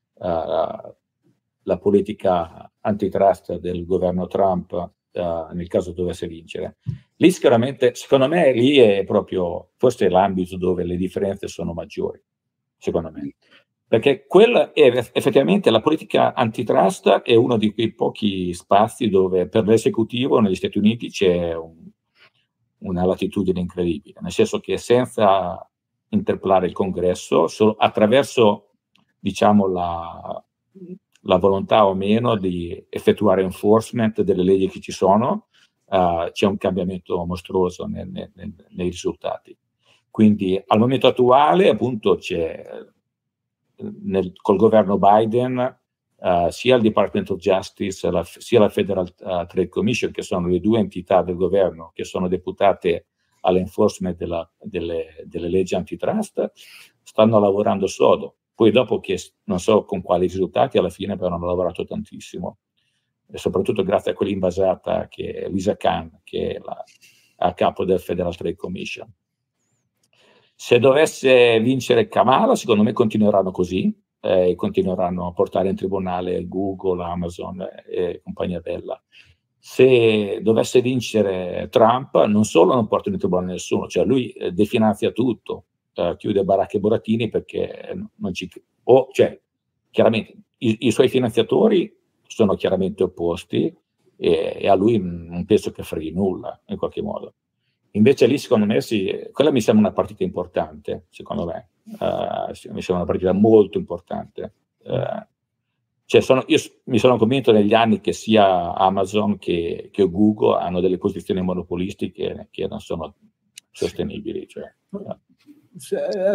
Speaker 4: uh, la politica antitrust del governo Trump uh, nel caso dovesse vincere. Lì sicuramente, secondo me, lì è proprio, forse l'ambito dove le differenze sono maggiori, secondo me. Perché quella è effettivamente la politica antitrust è uno di quei pochi spazi dove per l'esecutivo negli Stati Uniti c'è un, una latitudine incredibile, nel senso che senza interpellare il Congresso, solo attraverso, diciamo, la, la volontà o meno di effettuare enforcement delle leggi che ci sono, uh, c'è un cambiamento mostruoso nel, nel, nei risultati. Quindi al momento attuale appunto c'è nel, col governo Biden uh, sia il Department of Justice la, sia la Federal uh, Trade Commission, che sono le due entità del governo che sono deputate all'enforcement della, delle, delle leggi antitrust, stanno lavorando sodo. Poi dopo che non so con quali risultati, alla fine però hanno lavorato tantissimo, e soprattutto grazie a quell'invasata che è Lisa Khan, che è la, a capo del Federal Trade Commission. Se dovesse vincere Kamala, secondo me continueranno così, eh, continueranno a portare in tribunale Google, Amazon e compagnia bella. Se dovesse vincere Trump, non solo non portano in tribunale nessuno, cioè lui eh, definanzia tutto, eh, chiude baracche e burattini perché non ci... O, cioè, chiaramente, i, i suoi finanziatori sono chiaramente opposti e, e a lui non penso che freghi nulla, in qualche modo. Invece lì, secondo me, sì, quella mi sembra una partita importante, secondo me. Uh, mi sembra una partita molto importante. Uh, cioè sono, io mi sono convinto negli anni che sia Amazon che, che Google hanno delle posizioni monopolistiche che non sono sostenibili. Cioè, uh.
Speaker 2: Sì,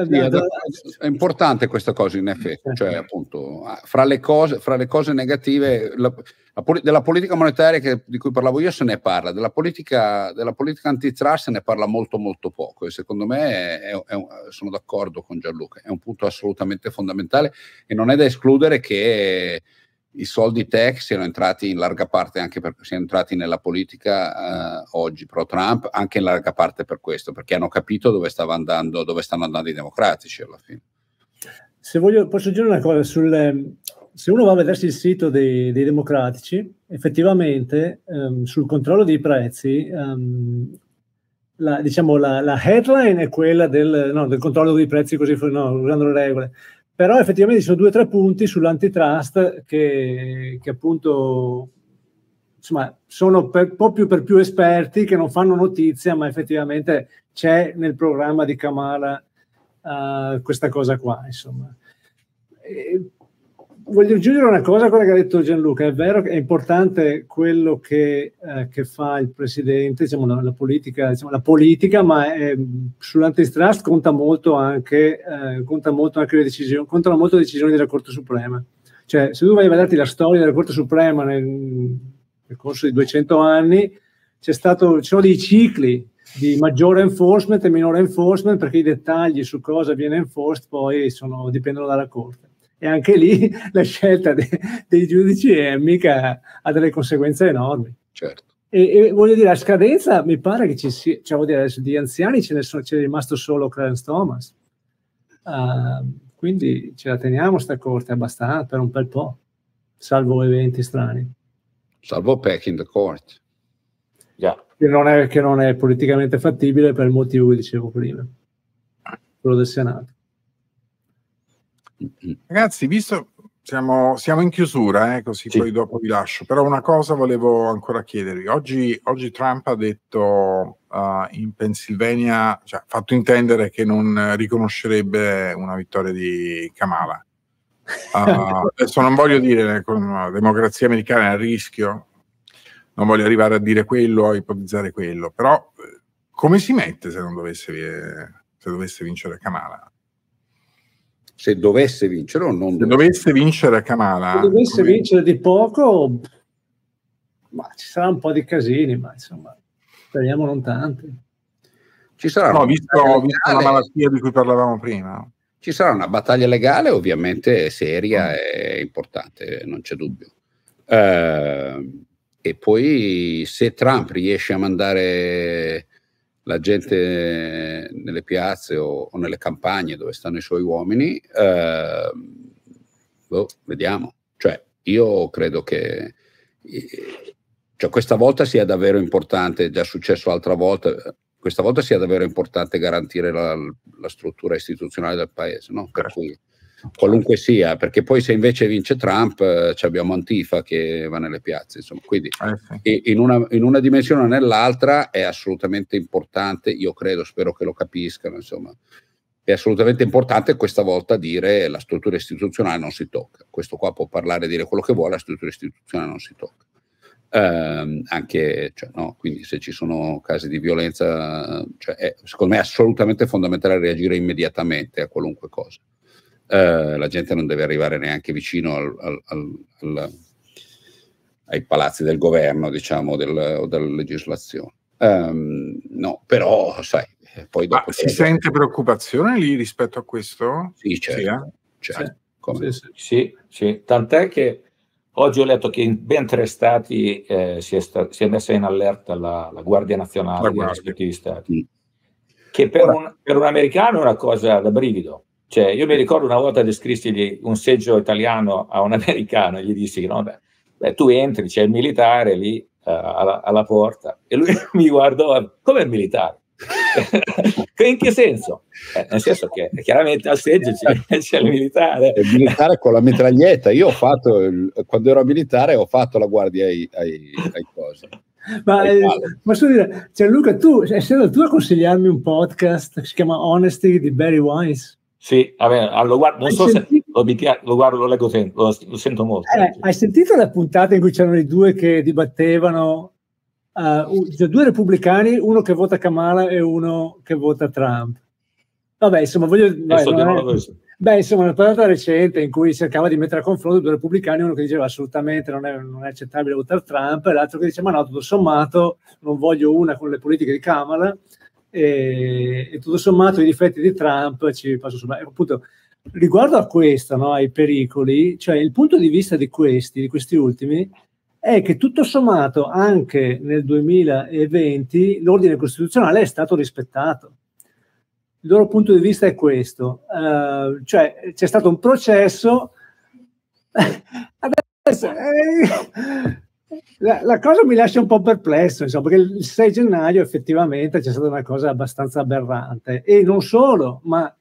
Speaker 2: è importante questa cosa in effetti, cioè appunto fra le cose, fra le cose negative la, la, della politica monetaria che, di cui parlavo io se ne parla, della politica, della politica antitrust se ne parla molto molto poco e secondo me è, è, è un, sono d'accordo con Gianluca, è un punto assolutamente fondamentale e non è da escludere che i soldi tech siano entrati in larga parte anche perché siano entrati nella politica eh, oggi pro Trump, anche in larga parte per questo, perché hanno capito dove stava andando, dove stanno andando i democratici alla fine.
Speaker 3: Se voglio, posso aggiungere una cosa, sul, se uno va a vedersi il sito dei, dei democratici, effettivamente um, sul controllo dei prezzi, um, la, diciamo la, la headline è quella del, no, del controllo dei prezzi così, no, usando le regole. Però effettivamente ci sono due o tre punti sull'antitrust che, che appunto insomma, sono per, un po' più per più esperti che non fanno notizia, ma effettivamente c'è nel programma di Kamala uh, questa cosa qua. Insomma. E voglio aggiungere una cosa a quella che ha detto Gianluca. È vero che è importante quello che, eh, che fa il presidente, diciamo, la, la politica, diciamo, la politica, ma eh, sull'antitrust conta molto anche, eh, conta molto anche le decisioni, contano molto le decisioni della Corte Suprema. Cioè, se tu vai a vederti la storia della Corte Suprema nel, nel corso di duecento anni, c'è stato, ci sono dei cicli di maggiore enforcement e minore enforcement, perché i dettagli su cosa viene enforced poi sono, dipendono dalla Corte. E anche lì la scelta de, dei giudici è mica, ha delle conseguenze enormi.
Speaker 2: Certo.
Speaker 3: E, e voglio dire, a scadenza mi pare che ci sia, cioè, vuol dire, adesso di anziani ce ne sono, c'è rimasto solo Clarence Thomas. Uh, quindi ce la teniamo sta Corte abbastanza per un bel po', salvo eventi strani.
Speaker 2: Salvo packing the court.
Speaker 4: Yeah.
Speaker 3: Che non è, che non è politicamente fattibile per il motivo che dicevo prima, quello del Senato.
Speaker 1: Ragazzi, visto siamo, siamo in chiusura, eh, così sì. Poi dopo vi lascio, però una cosa volevo ancora chiedervi. Oggi, oggi Trump ha detto uh, in Pennsylvania, cioè ha fatto intendere che non riconoscerebbe una vittoria di Kamala. Uh, adesso non voglio dire con la democrazia americana è a rischio, non voglio arrivare a dire quello, a ipotizzare quello, però come si mette se non dovesse, se dovesse vincere Kamala?
Speaker 2: Se dovesse vincere o non
Speaker 1: se dovesse vincere Kamala,
Speaker 3: se dovesse
Speaker 1: come...
Speaker 3: vincere di poco, ma ci sarà un po' di casini, ma insomma speriamo non tanti.
Speaker 2: Ci sarà
Speaker 1: no, visto, visto la malattia di cui parlavamo prima,
Speaker 2: ci sarà una battaglia legale ovviamente seria mm. e importante, non c'è dubbio. Uh, e poi se Trump riesce a mandare la gente nelle piazze o, o nelle campagne dove stanno i suoi uomini, eh, boh, vediamo. Cioè, io credo che eh, cioè, questa volta sia davvero importante, è già successo l'altra volta, questa volta sia davvero importante garantire la, la struttura istituzionale del paese, no? Per cui, qualunque sia, perché poi se invece vince Trump eh, abbiamo Antifa che va nelle piazze, insomma, quindi eh sì. in, una, in una dimensione o nell'altra è assolutamente importante, io credo, spero che lo capiscano, insomma, è assolutamente importante questa volta dire la struttura istituzionale non si tocca. Questo qua può parlare e dire quello che vuole, la struttura istituzionale non si tocca. Eh, anche, cioè, no, quindi se ci sono casi di violenza, cioè, è, secondo me è assolutamente fondamentale reagire immediatamente a qualunque cosa. Uh, la gente non deve arrivare neanche vicino al, al, al, al, ai palazzi del governo, diciamo, del, o della legislazione. Um, no, però, sai, poi dopo...
Speaker 1: Ma si sente dopo... preoccupazione lì rispetto a questo?
Speaker 2: Sì, certo.
Speaker 1: Sì, eh?
Speaker 2: certo.
Speaker 3: Sì.
Speaker 2: Come?
Speaker 3: Sì, sì.
Speaker 4: Sì, sì, tant'è che oggi ho letto che in ben tre stati eh, si, è sta- si è messa in allerta la, la Guardia Nazionale la dei rispettivi stati, mm. che per un, per un americano è una cosa da brivido. Cioè, io mi ricordo una volta descrissi un seggio italiano a un americano e gli dissi, no, beh, beh tu entri, c'è il militare lì uh, alla, alla porta, e lui mi guardò, come il militare? In che senso? Eh, nel senso che chiaramente al seggio c'è, c'è il militare.
Speaker 2: Il militare con la mitraglietta. Io ho fatto, il, quando ero militare, ho fatto la guardia ai, ai, ai cosi.
Speaker 3: Ma eh, posso dire, cioè, Luca, tu sei stato tu a consigliarmi un podcast che si chiama Honesty di Barry Weiss?
Speaker 4: Sì, vabbè, lo guardo, non hai so sentito? se lo, lo guardo, lo leggo sempre, lo, lo sento molto.
Speaker 3: Eh, hai sentito la puntata in cui c'erano i due che dibattevano, uh, cioè due repubblicani, uno che vota Kamala e uno che vota Trump? Vabbè, insomma, voglio... Vai,
Speaker 4: so
Speaker 3: non
Speaker 4: è,
Speaker 3: beh, insomma, una puntata recente in cui cercava di mettere a confronto due repubblicani, uno che diceva assolutamente non è, non è accettabile votare Trump, e l'altro che dice ma no, tutto sommato non voglio una con le politiche di Kamala, E, e tutto sommato i difetti di Trump ci passo sopra. E appunto, riguardo a questo, no, ai pericoli, cioè il punto di vista di questi, di questi ultimi, è che tutto sommato anche nel duemilaventi l'ordine costituzionale è stato rispettato. Il loro punto di vista è questo, uh, cioè c'è stato un processo adesso, eh, La, la cosa mi lascia un po' perplesso, insomma, perché il sei gennaio effettivamente c'è stata una cosa abbastanza aberrante, e non solo, ma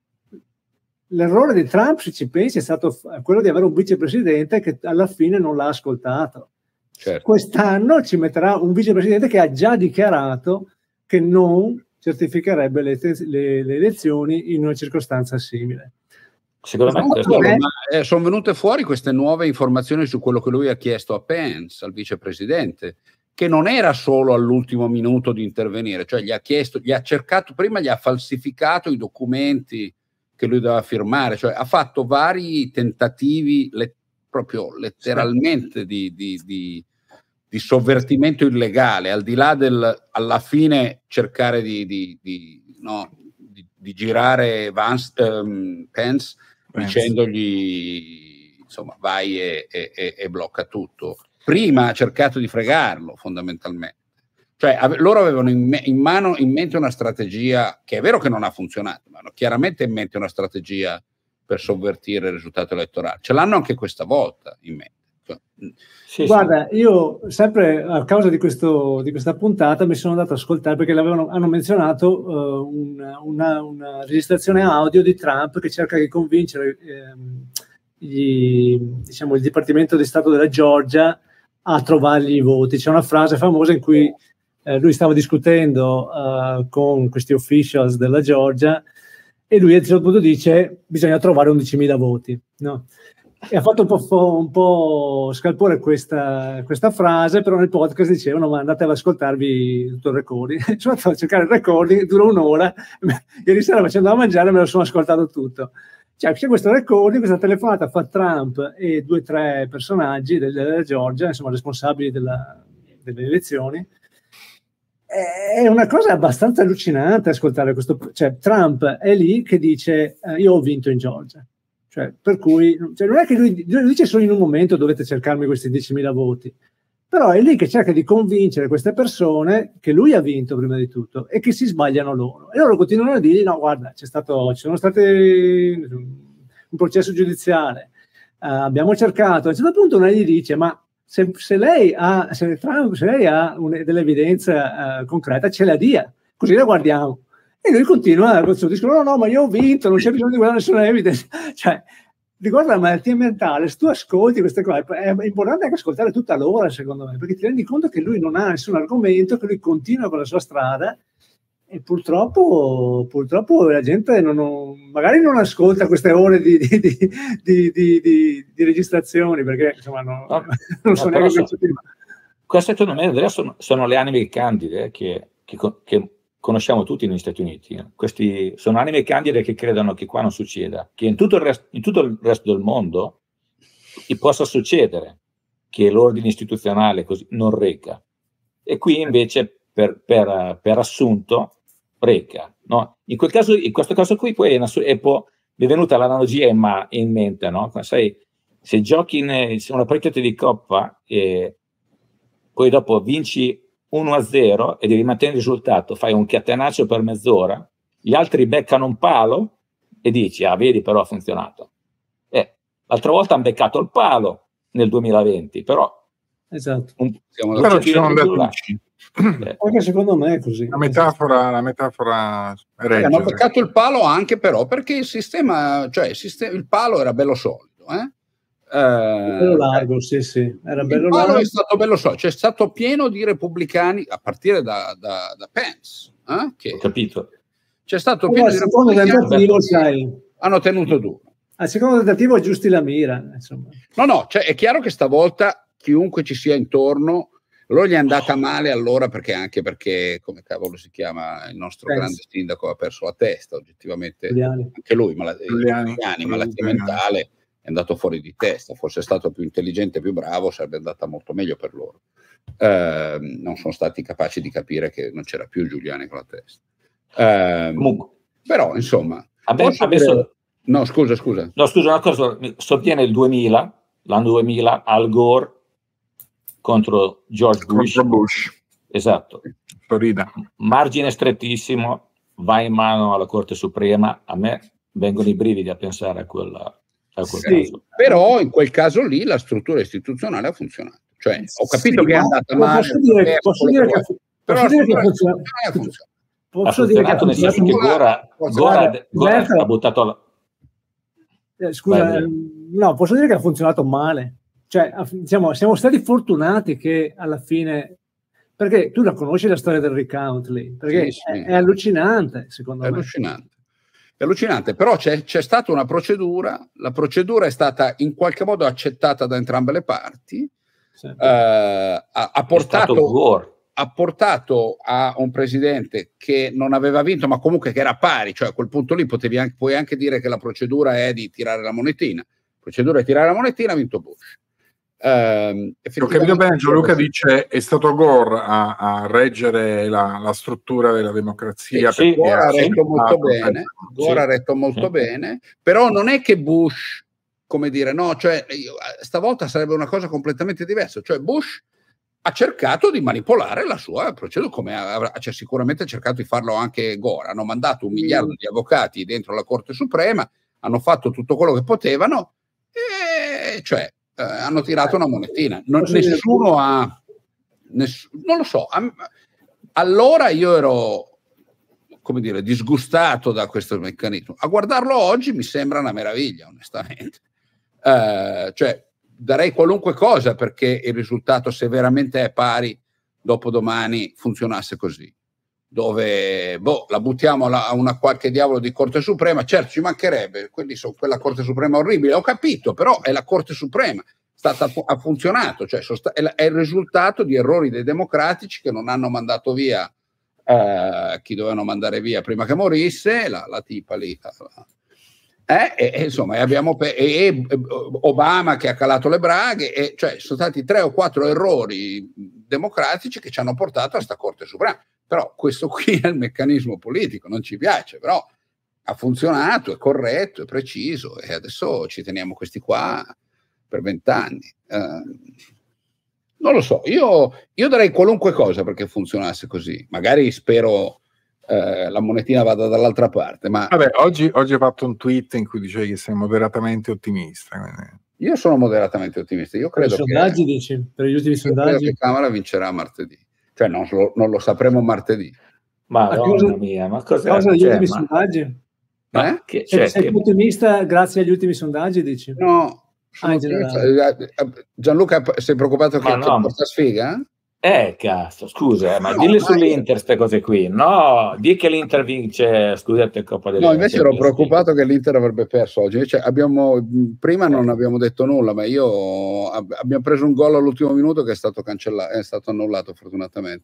Speaker 3: l'errore di Trump, se ci pensi, è stato quello di avere un vicepresidente che alla fine non l'ha ascoltato.
Speaker 2: Certo.
Speaker 3: Quest'anno ci metterà un vicepresidente che ha già dichiarato che non certificherebbe le, le, le elezioni in una circostanza simile.
Speaker 4: Secondo me
Speaker 2: questo
Speaker 4: è...
Speaker 2: ma, eh, sono venute fuori queste nuove informazioni su quello che lui ha chiesto a Pence, al vicepresidente, che non era solo all'ultimo minuto di intervenire, cioè gli ha chiesto, gli ha cercato, prima gli ha falsificato i documenti che lui doveva firmare, cioè ha fatto vari tentativi le, proprio letteralmente di, di, di, di sovvertimento illegale, al di là del alla fine cercare di, di, di, no, di, di girare Vance, um, Pence, Pence dicendogli insomma vai e, e, e blocca tutto. Prima ha cercato di fregarlo fondamentalmente, cioè ave- loro avevano in, me- in mano in mente una strategia che è vero che non ha funzionato, ma hanno chiaramente in mente una strategia per sovvertire il risultato elettorale, ce l'hanno anche questa volta in mente. Cioè,
Speaker 3: sì, guarda, sì. Io sempre a causa di, questo, di questa puntata mi sono andato ad ascoltare perché l'avevano, hanno menzionato uh, una, una, una registrazione audio di Trump che cerca di convincere ehm, gli, diciamo, il Dipartimento di Stato della Georgia a trovargli i voti. C'è una frase famosa in cui eh, lui stava discutendo uh, con questi officials della Georgia e lui a un certo punto dice bisogna trovare undicimila voti, no? E ha fatto un po', un po' scalpore questa, questa frase, però nel podcast dicevano ma andate ad ascoltarvi tutto il recording. Sono andato a cercare il recording, dura un'ora, ieri sera facendo da mangiare me lo sono ascoltato tutto. Cioè, c'è questo recording, questa telefonata fa Trump e due o tre personaggi della Georgia, insomma responsabili della, delle elezioni. È una cosa abbastanza allucinante ascoltare questo. Cioè, Trump è lì che dice eh, io ho vinto in Georgia. Cioè, per cui, cioè, non è che lui, lui dice solo in un momento dovete cercarmi questi diecimila voti, però è lì che cerca di convincere queste persone che lui ha vinto prima di tutto e che si sbagliano loro. E loro continuano a dire no, guarda, c'è stato, ci sono stati un processo giudiziale, uh, abbiamo cercato, a un certo punto uno gli dice ma se, se lei ha, se Trump, se lei ha un, dell'evidenza uh, concreta ce la dia, così la guardiamo. E lui continua con il suo discorso, no, no, ma io ho vinto, non c'è bisogno di guardare nessuna evidence. Cioè, riguardo alla malattia mentale, se tu ascolti queste cose, è importante anche ascoltare tutta l'ora, secondo me, perché ti rendi conto che lui non ha nessun argomento, che lui continua con la sua strada e purtroppo, purtroppo la gente non, non, magari non ascolta queste ore di, di, di, di, di, di, di registrazioni, perché insomma no, no, non so neanche
Speaker 4: sono, queste secondo me sono, sono le anime candide che, che, che conosciamo tutti negli Stati Uniti. Questi sono anime candide che credono che qua non succeda, che in tutto il resto, in tutto il resto del mondo possa succedere, che l'ordine istituzionale così non reca. E qui invece per, per, per assunto reca. No? In, quel caso, in questo caso qui poi è, una, è, po', mi è venuta l'analogia in, ma, in mente, no? Sai, se giochi in una partita di coppa e poi dopo vinci uno a zero e devi mantenere il risultato, fai un catenaccio per mezz'ora, gli altri beccano un palo e dici, ah vedi però ha funzionato. Eh, l'altra volta hanno beccato il palo nel duemilaventi, però
Speaker 3: esatto.
Speaker 1: Un, però ci sono andati.
Speaker 3: Eh. Anche secondo me è così.
Speaker 1: La metafora, la metafora regge.
Speaker 2: Hanno beccato il palo anche però perché il sistema, cioè il, sistema, il palo era bello solido, eh?
Speaker 3: Uh, bello largo, sì, sì. Era bello
Speaker 2: il palo
Speaker 3: largo.
Speaker 2: È stato bello solido, c'è stato pieno di repubblicani a partire da, da, da Pence, eh? Che
Speaker 4: ho capito.
Speaker 2: C'è stato
Speaker 3: pieno
Speaker 2: allora,
Speaker 3: di repubblicani che sai.
Speaker 2: hanno tenuto duro.
Speaker 3: Al secondo tentativo aggiusti la mira, insomma.
Speaker 2: No, no, cioè, è chiaro che stavolta chiunque ci sia intorno, loro gli è andata male allora perché anche perché, come cavolo si chiama, il nostro Penso. grande sindaco ha perso la testa, oggettivamente.
Speaker 3: Giuliani.
Speaker 2: Anche lui, malattia, Giuliani, malattia mentale, è andato fuori di testa. Fosse stato più intelligente, più bravo, sarebbe andata molto meglio per loro. Eh, non sono stati capaci di capire che non c'era più Giuliani con la testa. Eh,
Speaker 4: Comunque.
Speaker 2: Però, insomma...
Speaker 4: Adesso, adesso...
Speaker 2: No, scusa, scusa.
Speaker 4: No, scusa, una cosa, sottiene il duemila, l'anno duemila, Al Gore contro George Bush.
Speaker 1: Contro Bush.
Speaker 4: Esatto.
Speaker 1: Florida.
Speaker 4: Margine strettissimo, va in mano alla Corte Suprema. A me vengono i brividi a pensare a quella, a quel
Speaker 2: sì,
Speaker 4: caso.
Speaker 2: Però in quel caso lì la struttura istituzionale ha funzionato. Cioè, ho capito
Speaker 3: sì,
Speaker 2: che è andata male.
Speaker 3: Posso dire, posso dire che, che,
Speaker 2: però
Speaker 3: posso dire che ha
Speaker 2: funzionato.
Speaker 3: Posso
Speaker 4: ha funzionato nel senso che Gora, Gora, Gora ha buttato la...
Speaker 3: Eh, scusa, Vai, no, posso dire che ha funzionato male. Cioè, diciamo, siamo stati fortunati che alla fine, perché tu la conosci la storia del recount lì, perché
Speaker 2: sì, sì.
Speaker 3: È, è allucinante, secondo
Speaker 2: è
Speaker 3: me.
Speaker 2: Allucinante. È allucinante, però c'è, c'è stata una procedura, la procedura è stata in qualche modo accettata da entrambe le parti,
Speaker 3: Sì.
Speaker 2: eh, ha, ha, portato, ha portato a un presidente che non aveva vinto, ma comunque che era pari, cioè a quel punto lì potevi anche, puoi anche dire che la procedura è di tirare la monetina, la procedura è tirare la monetina, ha vinto Bush.
Speaker 1: Eh, Ho capito bene, Gianluca dice è stato Gore a, a reggere la, la struttura della democrazia.
Speaker 2: Sì, Gore ha retto molto bene, Gore ha retto molto bene, però non è che Bush, come dire, no, cioè io, stavolta sarebbe una cosa completamente diversa, cioè Bush ha cercato di manipolare la sua procedura, come ha cioè, sicuramente cercato di farlo anche Gore, hanno mandato un miliardo di avvocati dentro la Corte Suprema, hanno fatto tutto quello che potevano e cioè Eh, hanno tirato una monetina. Non, nessuno ha ness, non lo so. A, allora io ero, come dire, disgustato da questo meccanismo. A guardarlo oggi mi sembra una meraviglia, onestamente. Eh, cioè, darei qualunque cosa perché il risultato, se veramente è pari, dopodomani funzionasse così. Dove boh, la buttiamo a una qualche diavolo di Corte Suprema, certo ci mancherebbe, quelli sono quella Corte Suprema orribile, ho capito, però è la Corte Suprema, stata, ha funzionato, cioè è il risultato di errori dei democratici che non hanno mandato via eh, chi dovevano mandare via prima che morisse, la, la tipa lì, eh, e, e, insomma, e abbiamo e, e Obama che ha calato le braghe, e, cioè sono stati tre o quattro errori democratici che ci hanno portato a sta Corte Suprema. Però questo qui è il meccanismo politico, non ci piace, però ha funzionato, è corretto, è preciso e adesso ci teniamo questi qua per vent'anni. Eh, non lo so, io, io darei qualunque cosa perché funzionasse così. Magari spero eh, la monetina vada dall'altra parte. Ma
Speaker 1: vabbè, oggi, oggi hai fatto un tweet in cui dicevi che sei moderatamente ottimista. Quindi...
Speaker 2: Io sono moderatamente ottimista. Io credo
Speaker 3: per i
Speaker 2: che,
Speaker 3: sondaggi, dici? Per gli ultimi sondaggi?
Speaker 2: Credo che Camera vincerà martedì. Cioè non lo, non lo sapremo martedì.
Speaker 4: Madonna mia, ma cos'è?
Speaker 3: Cosa degli
Speaker 4: cioè,
Speaker 3: ultimi
Speaker 4: ma...
Speaker 3: sondaggi?
Speaker 2: Eh?
Speaker 4: Che,
Speaker 3: cioè,
Speaker 4: cioè,
Speaker 3: sei
Speaker 4: che...
Speaker 3: ottimista grazie agli ultimi sondaggi, dici?
Speaker 2: No, sono
Speaker 3: ah,
Speaker 2: Gianluca, sei preoccupato che
Speaker 4: no,
Speaker 2: c'è questa sfiga?
Speaker 4: Eh, cazzo, scusa, eh, ma
Speaker 2: no,
Speaker 4: dille
Speaker 2: ma
Speaker 4: sull'Inter
Speaker 2: io...
Speaker 4: queste cose qui. No, di che l'Inter vince, scusate, il Coppa del
Speaker 2: No, invece ero preoccupato che l'Inter avrebbe perso oggi. Cioè, abbiamo, prima non eh. abbiamo detto nulla, ma io abbiamo preso un gol all'ultimo minuto che è stato cancellato, è stato annullato fortunatamente.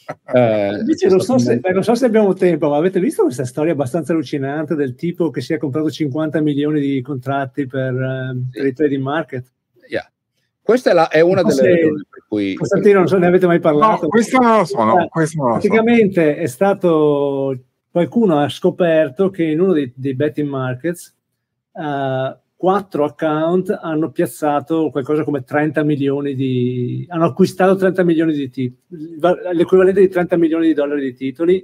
Speaker 3: Eh, invece non so, se, non so se abbiamo tempo, ma avete visto questa storia abbastanza allucinante del tipo che si è comprato cinquanta milioni di contratti per, uh, per i trading market?
Speaker 2: Yeah. Questa è, la, è una
Speaker 3: non
Speaker 2: delle ragioni per cui...
Speaker 3: Costantino, non so, ne avete mai parlato?
Speaker 1: No, questo non lo so, no,
Speaker 3: eh,
Speaker 1: questo non lo
Speaker 3: praticamente
Speaker 1: so.
Speaker 3: È stato... Qualcuno ha scoperto che in uno dei, dei betting markets uh, quattro account hanno piazzato qualcosa come trenta milioni di... hanno acquistato trenta milioni di titoli, l'equivalente di trenta milioni di dollari di titoli,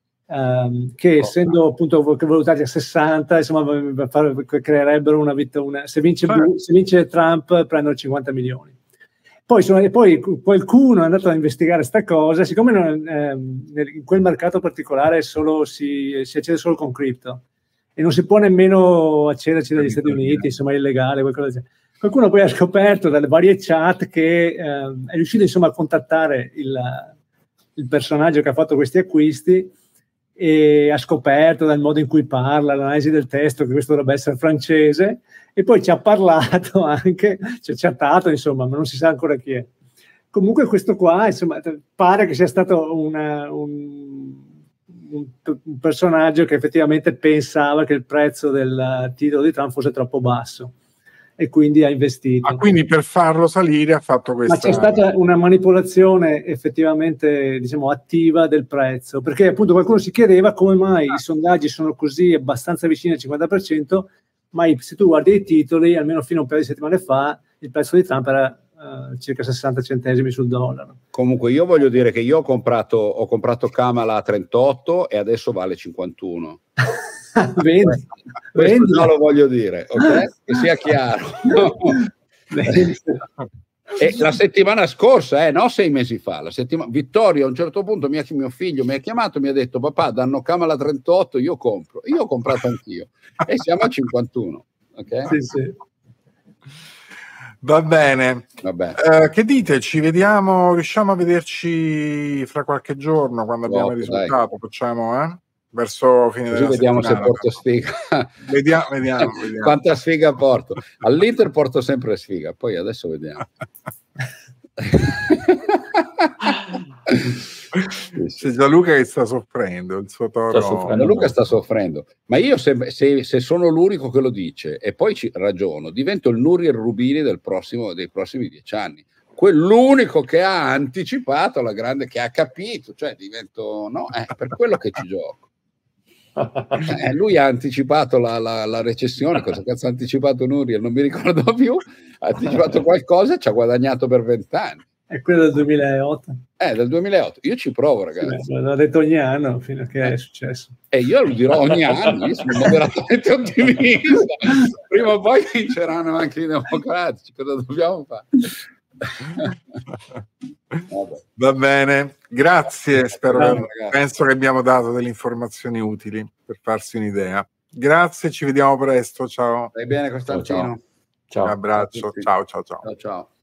Speaker 3: um, che essendo appunto valutati a sessanta, insomma, creerebbero una vita... Una, se, vince, se vince Trump prendono cinquanta milioni. Poi, sono, e poi qualcuno è andato a investigare sta cosa, siccome non, eh, in quel mercato particolare solo si, si accede solo con cripto e non si può nemmeno accederci dagli Stati Uniti, insomma è illegale, qualcosa del genere. Qualcuno poi ha scoperto dalle varie chat che eh, è riuscito insomma a contattare il, il personaggio che ha fatto questi acquisti e ha scoperto dal modo in cui parla, l'analisi del testo, che questo dovrebbe essere francese, e poi ci ha parlato anche, ci ha chattato, insomma, ma non si sa ancora chi è. Comunque questo qua, insomma, pare che sia stato una, un, un, un personaggio che effettivamente pensava che il prezzo del titolo di Trump fosse troppo basso e quindi ha investito.
Speaker 1: Ah, quindi per farlo salire ha fatto questa...
Speaker 3: Ma c'è stata una manipolazione effettivamente, diciamo, attiva del prezzo, perché appunto qualcuno si chiedeva come mai ah. i sondaggi sono così abbastanza vicini al cinquanta per cento, ma se tu guardi i titoli, almeno fino a un paio di settimane fa, il prezzo di Trump era uh, circa sessanta centesimi sul dollaro.
Speaker 2: Comunque io voglio dire che io ho comprato, ho comprato Kamala a trentotto e adesso vale cinquantuno.
Speaker 3: Vendi,
Speaker 2: questo non lo voglio dire, ok? Che sia chiaro. E la settimana scorsa, eh, no sei mesi fa, la settimana... Vittorio a un certo punto mia, mio figlio mi ha chiamato e mi ha detto: papà, danno Kamala a trentotto, io compro. Io ho comprato anch'io e siamo a cinquantuno, ok?
Speaker 3: Sì, sì.
Speaker 1: Va bene.
Speaker 2: Vabbè.
Speaker 1: Uh, che dite? Ci vediamo, riusciamo a vederci fra qualche giorno quando abbiamo il risultato? Dai. Facciamo, eh? verso fine
Speaker 2: Così
Speaker 1: della
Speaker 2: vediamo
Speaker 1: settimana.
Speaker 2: se porto sfiga.
Speaker 1: Vediamo, vediamo, vediamo.
Speaker 2: Quanta sfiga porto. All'Inter porto sempre sfiga, poi adesso vediamo.
Speaker 1: C'è Gianluca che sta soffrendo, il suo toro.
Speaker 4: Sta soffrendo.
Speaker 2: Gianluca sta soffrendo, ma io se, se, se sono l'unico che lo dice e poi ci ragiono, divento il Nuri e il Rubini del prossimo, dei prossimi dieci anni. Quell'unico che ha anticipato la grande, che ha capito, cioè divento, no, è per quello che ci gioco. Eh, lui ha anticipato la, la, la recessione, cosa cazzo ha anticipato Nuri? Non mi ricordo più, ha anticipato qualcosa e ci ha guadagnato per vent'anni.
Speaker 3: È quello del duemilaotto.
Speaker 2: Eh, del duemilaotto. Io ci provo, ragazzi.
Speaker 3: Sì, l'ho detto ogni anno fino a che eh. è successo.
Speaker 2: E io lo dirò ogni anno, io sono moderatamente ottimista. Prima o poi vinceranno anche i democratici, cosa dobbiamo fare?
Speaker 1: Va bene, grazie. Spero
Speaker 2: Ciao,
Speaker 1: che, penso che abbiamo dato delle informazioni utili per farsi un'idea. Grazie, ci vediamo presto. Ciao.
Speaker 2: Stai bene, Costantino?
Speaker 4: Ciao, ciao.
Speaker 1: Un abbraccio. Ciao, ciao, ciao.
Speaker 2: Ciao, ciao.